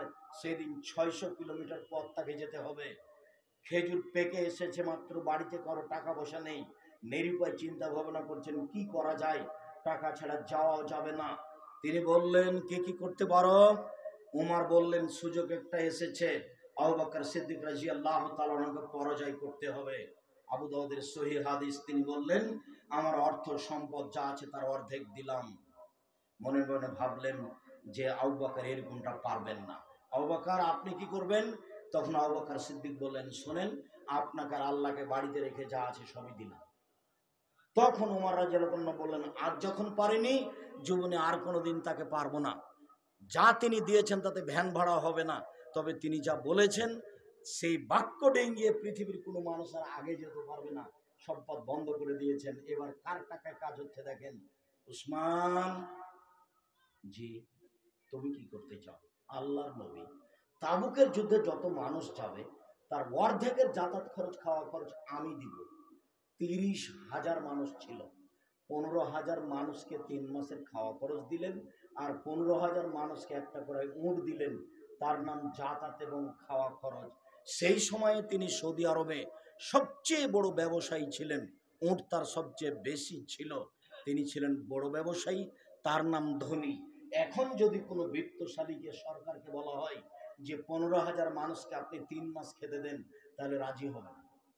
600 কিলোমিটার পথ তাকে যেতে হবে। খেজুর পেকে এসেছে মাত্র, বাড়িতে কারো টাকা পয়সা নেই, নিরুপায় চিন্তা ভাবনা করছেন কি করা যায়, টাকা ছাড়া যাওয়াও যাবে না। তিনি বললেন কে কি করতে পারো? উমর বললেন সুযোগ একটা এসেছে, আবু বকর সিদ্দিক রাদিয়াল্লাহু তাআলা আনহুকে পরাজয় করতে হবে। আবু দাউদের সহিহ হাদিস, তিনি বললেন আমার অর্থ সম্পদ যা আছে তার অর্ধেক দিলাম। মনে মনে ভাবলেন যে আবু বকর এরকমটা পারবেন না। আবু বকর আপনি কি করবেন? তখন আবু বকর সিদ্দিক বললেন শোনেন, আপনাকে আর আল্লাহকে বাড়িতে রেখে যা আছে সবই দিলাম। তখন ওমর রাদিয়াল্লাহু আনহু বললেন আজ যখন পারিনি, জীবনে আর কোনোদিন তাকে পারবো না। যা তিনি দিয়েছেন তাতে ভ্যান ভাড়া হবে না, তবে তিনি যা বলেছেন সেই বাক্য ডেঙ্গিয়ে পৃথিবীর কোনো মানুষ আর আগে যেতে পারবে না। সব পথ বন্ধ করে দিয়েছেন। এবার কার টাকায় কাজ হচ্ছে দেখেন। উসমান, জি তুমি কি করতে চাও? আল্লাহর নবী, তাবুকের যুদ্ধে যত মানুষ যাবে তার অর্ধেকের যাতায়াত খরচ খাওয়া খরচ আমি দিব। 30,000 মানুষ ছিল, 15,000 মানুষকে 3 মাসের খাওয়া খরচ দিলেন, আর 15,000 মানুষকে একটা করে উট দিলেন, তার নাম যাতায়াত এবং খাওয়া খরচ। সেই সময়ে তিনি সৌদি আরবে সবচেয়ে বড় ব্যবসায়ী ছিলেন, উট তার সবচেয়ে বেশি ছিল, তিনি ছিলেন বড় ব্যবসায়ী, তার নাম ধনী। এখন যদি কোনো বৃত্তশালীকে সরকারকে বলা হয় যে 15,000 মানুষকে আপনি 3 মাস খেতে দেন, তাহলে রাজি হবেন।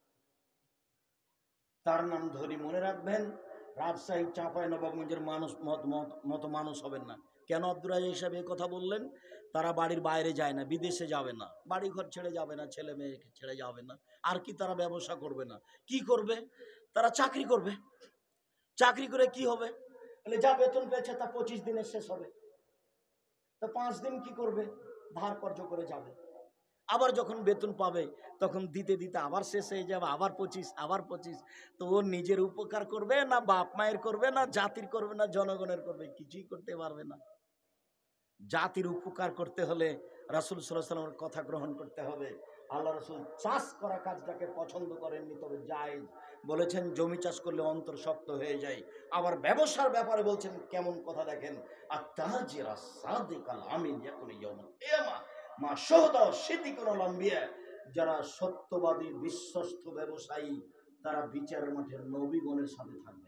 তার নাম ধনী। মনে রাখবেন, রাজশাহী চাঁপাইনবাবগঞ্জের মানুষ মতো মানুষ হবেন না। কেন আব্দুর রাজ্জাক সাহেব এই কথা বললেন? তারা বাড়ির বাইরে যায় না, বিদেশে যাবে না, বাড়ি ঘর ছেড়ে যাবে না, ছেলে মেয়েকে ছেড়ে যাবে না। আর কি তারা ব্যবসা করবে না? কি করবে? তারা চাকরি করবে। চাকরি করে কি হবে? বলে যা বেতন পেয়েছে তা 25 দিনে শেষ হবে, তা 5 দিন কি করবে? ধার কর্জ করে যাবে। আবার যখন বেতন পাবে তখন দিতে দিতে আবার শেষ হয়ে যাবে, আবার 25, আবার 25। তো ও নিজের উপকার করবে না, বাপ মায়ের করবে না, জাতির করবে না, জনগণের করবে? কিছুই করতে পারবে না। জাতির উপকার করতে হলে রাসূল সাল্লাল্লাহু আলাইহি ওয়াসাল্লামের কথা গ্রহণ করতে হবে। আল্লাহ রাসূল চাষ করা কাজটাকে পছন্দ করেননি, তবে জায়েজ বলেছেন। জমি চাষ করলে অন্তর শক্ত হয়ে যায়। আবার ব্যবসার ব্যাপারে বলছেন কেমন কথা দেখেন, আত-তাজিরা সাদিকাল আমিন ইয়াকুন ইয়াউমাল কিয়ামা মা শুহাদা সিদ্দিকুল আম্বিয়া, যারা সত্যবাদী বিশ্বস্ত ব্যবসায়ী তারা বিচারের মাঠে নবীগণের সাথে থাকবেন।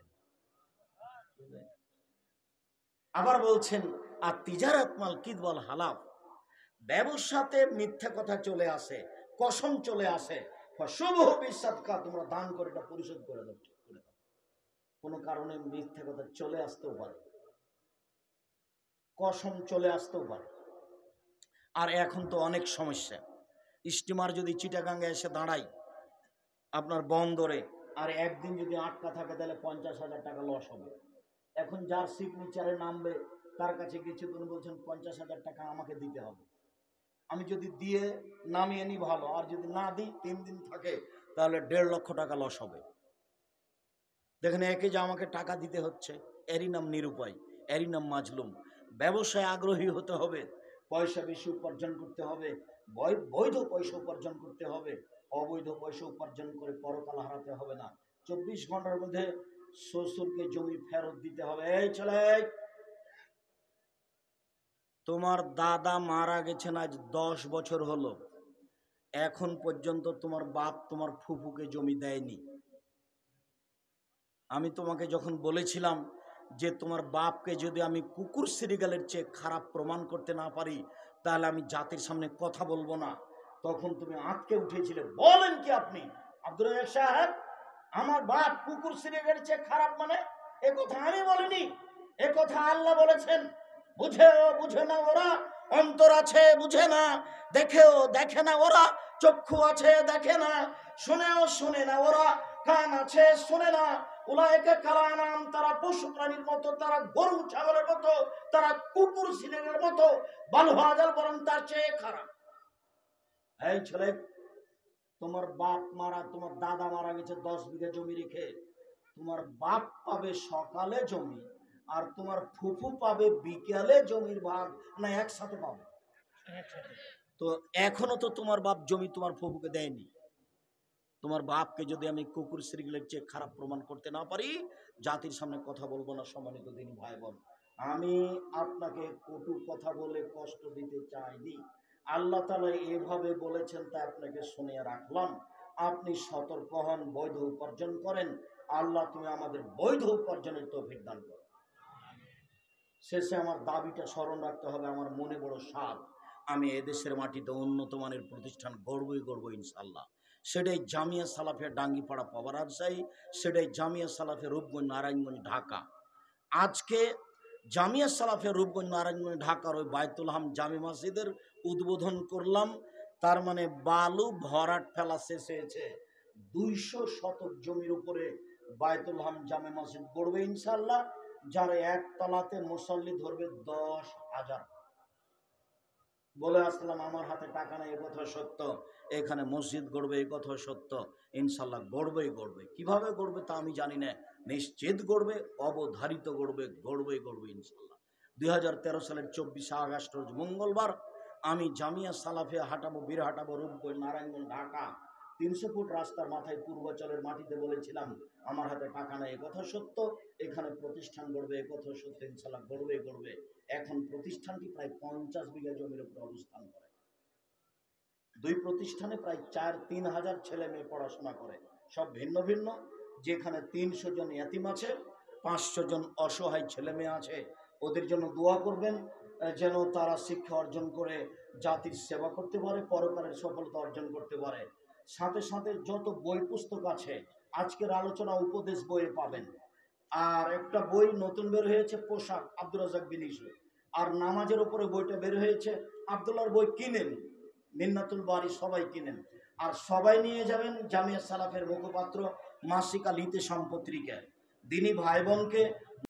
আবার বলছেন আর তিজারাত মাল কিদওয়াল হালাফ, ব্যবসাতে মিথ্যা কথা চলে আসে, কসম চলে আসে। শুভ বিসাদকা, তোমরা দান করে এটা পরিশোধ করে দাও, ঠিক করে দাও। কোনো কারণে মিথ্যা কথা চলে আসতেও পারে, কসম চলে আসতেও পারে। আর এখন তো অনেক সমস্যা। স্টিমার যদি চিটাগাঙ্গে এসে দাঁড়ায় আপনার বন্দরে, আর একদিন যদি আটকা থাকে তাহলে 50,000 টাকা লস হবে। এখন যার সিগনেচারে নামবে তার কাছে কিছু তিনি বলছেন 50,000 টাকা আমাকে দিতে হবে। আমি যদি দিয়ে নামিয়ে নিই ভালো, আর যদি না দিই 3 দিন থাকে তাহলে 1.5 লক্ষ টাকা লস হবে। দেখেন, একে যে আমাকে টাকা দিতে হচ্ছে, এরই নাম নিরুপায়, এরই নাম মাজলুম। ব্যবসায় আগ্রহী হতে হবে, পয়সা বেশি উপার্জন করতে হবে, বৈধ পয়সা উপার্জন করতে হবে। অবৈধ পয়সা উপার্জন করে পরকাল হারাতে হবে না। 24 ঘন্টার মধ্যে শ্বশুরকে জমি ফেরত দিতে হবে। এই ছেলে, তোমার দাদা মারা গেছেন আজ 10 বছর হলো, এখন পর্যন্ত তোমার বাপ তোমার ফুফুকে জমি দেয়নি। আমি তোমাকে যখন বলেছিলাম যে তোমার বাপকে যদি আমি কুকুর সিরিগালের চেয়ে খারাপ প্রমাণ করতে না পারি তাহলে আমি জাতির সামনে কথা বলবো না, তখন তুমি আঁতকে উঠেছিলে। বলেন কি আপনি আব্দুর রাজ্জাক সাহেব, আমার বাপ কুকুর সিরিগালের চেয়ে খারাপ? মানে এ কথা আমি বলিনি, এ কথা আল্লাহ বলেছেন। বুঝেও বুঝে না ওরা, অন্তর আছে বুঝে না, দেখেও দেখে না ওরা, চক্ষু আছে দেখে না, শুনেও শুনে না ওরা, কান আছে শুনে না। উলায়েকা কালানাম, তারা পশু প্রাণীর মতো, তারা গরু ছাগলের মতো, তারা কুকুর সিনেমের মতো, বালহাজাল বরং তার চেয়ে খারাপ। এই ছেলে, তোমার বাপ মারা, তোমার দাদা মারা গেছে 10 বিঘা জমি রেখে, তোমার বাপ পাবে সকালে জমি আর তোমার ফুফু পাবে বিকেলে জমির ভাগ, না একসাথে পাবে? তো এখনো তো তোমার বাপ জমি তোমার ফুফুকে দেয়নি। তোমার বাপকে যদি আমি কুকুর শ্রীগুলের চেয়ে খারাপ প্রমাণ করতে না পারি, জাতির সামনে কথা বলবো না। সম্মানিত দিনী ভাই বোন, আমি আপনাকে কটু কথা বলে কষ্ট দিতে চাইনি। আল্লাহ তাআলা এভাবে বলেছেন তাই আপনাকে শুনিয়ে রাখলাম। আপনি সতর্ক হন, বৈধ উপার্জন করেন। আল্লাহ তুমি আমাদের বৈধ উপার্জনের তৌফিক দান করো। শেষে আমার দাবিটা স্মরণ রাখতে হবে, আমার মনে বড় সাধ, আমি এদেশের মাটিতে উন্নত মানের প্রতিষ্ঠান গড়বই গড়ব ইনশাল্লাহ। সেটাই জামিয়া সালাফিয়া ডাঙ্গিপাড়া পাওয়া রাজশাহী, সেটাই জামিয়া সালাফিয়া রূপগঞ্জ নারায়ণগঞ্জ ঢাকা। আজকে জামিয়া সালাফিয়া রূপগঞ্জ নারায়ণগঞ্জ ঢাকার ওই বায়তুল হাম জামি মসজিদের উদ্বোধন করলাম। তার মানে বালু ভরাট ফেলা শেষ হয়েছে। 200 শতক জমির উপরে বায়তুল হাম জামে মসজিদ গড়বে ইনশাল্লাহ। যার একতলাতে মুসল্লি ধরবে 10,000। বলে আসলাম আমার হাতে টাকা নেই, এ কথা সত্য। এখানে মসজিদ গড়বে, এ কথা সত্য। ইনশাল্লাহ গড়বেই গড়বে। কিভাবে গড়বে তা আমি জানি না, নিশ্চিত গড়বে, অবধারিত গড়বে, গড়বেই গড়বে ইনশাল্লাহ। 2013 সালের 24 আগস্ট রোজ মঙ্গলবার আমি জামিয়া সালাফিয়া হাঁটাবো, বীর হাঁটাবো রূপগঞ্জ নারায়ণগঞ্জ ঢাকা। 300 ফুট রাস্তার মাথায় পূর্বাচলের মাটিতে বলেছিলাম আমার হাতে টাকা নেই, এ কথা সত্য। এখানে প্রতিষ্ঠান গড়বে, এ কথা সত্য। ইনশাল্লাহ গড়বেই গড়বে। এখন প্রতিষ্ঠানটি প্রায় 50 বিঘা জমির উপর অবস্থান করে। 2 প্রতিষ্ঠানে প্রায় 3 হাজার ছেলে মেয়ে পড়াশোনা করে, সব ভিন্ন ভিন্ন। যেখানে 300 জন ইয়াতিম আছে, 500 জন অসহায় ছেলে মেয়ে আছে। ওদের জন্য দোয়া করবেন যেন তারা শিক্ষা অর্জন করে জাতির সেবা করতে পারে, পরকালের সফলতা অর্জন করতে পারে। সাথে সাথে যত বই পুস্তক আছে আজকের আলোচনা উপদেশ বইয়ে পাবেন। আর একটা বই নতুন বের হয়েছে পোশাক, আব্দুর রাজ্জাক বিন ইউসুফ। আর নামাজের উপরে বইটা বের হয়েছে, আব্দুল্লাহর বই কিনেন, মিন্নাতুল বারি সবাই কিনেন। আর সবাই নিয়ে যাবেন জামিয়া সালাফের মুখপাত্র মাসিকা লিতে সম্পত্রিকা। দিনী ভাই বোনকে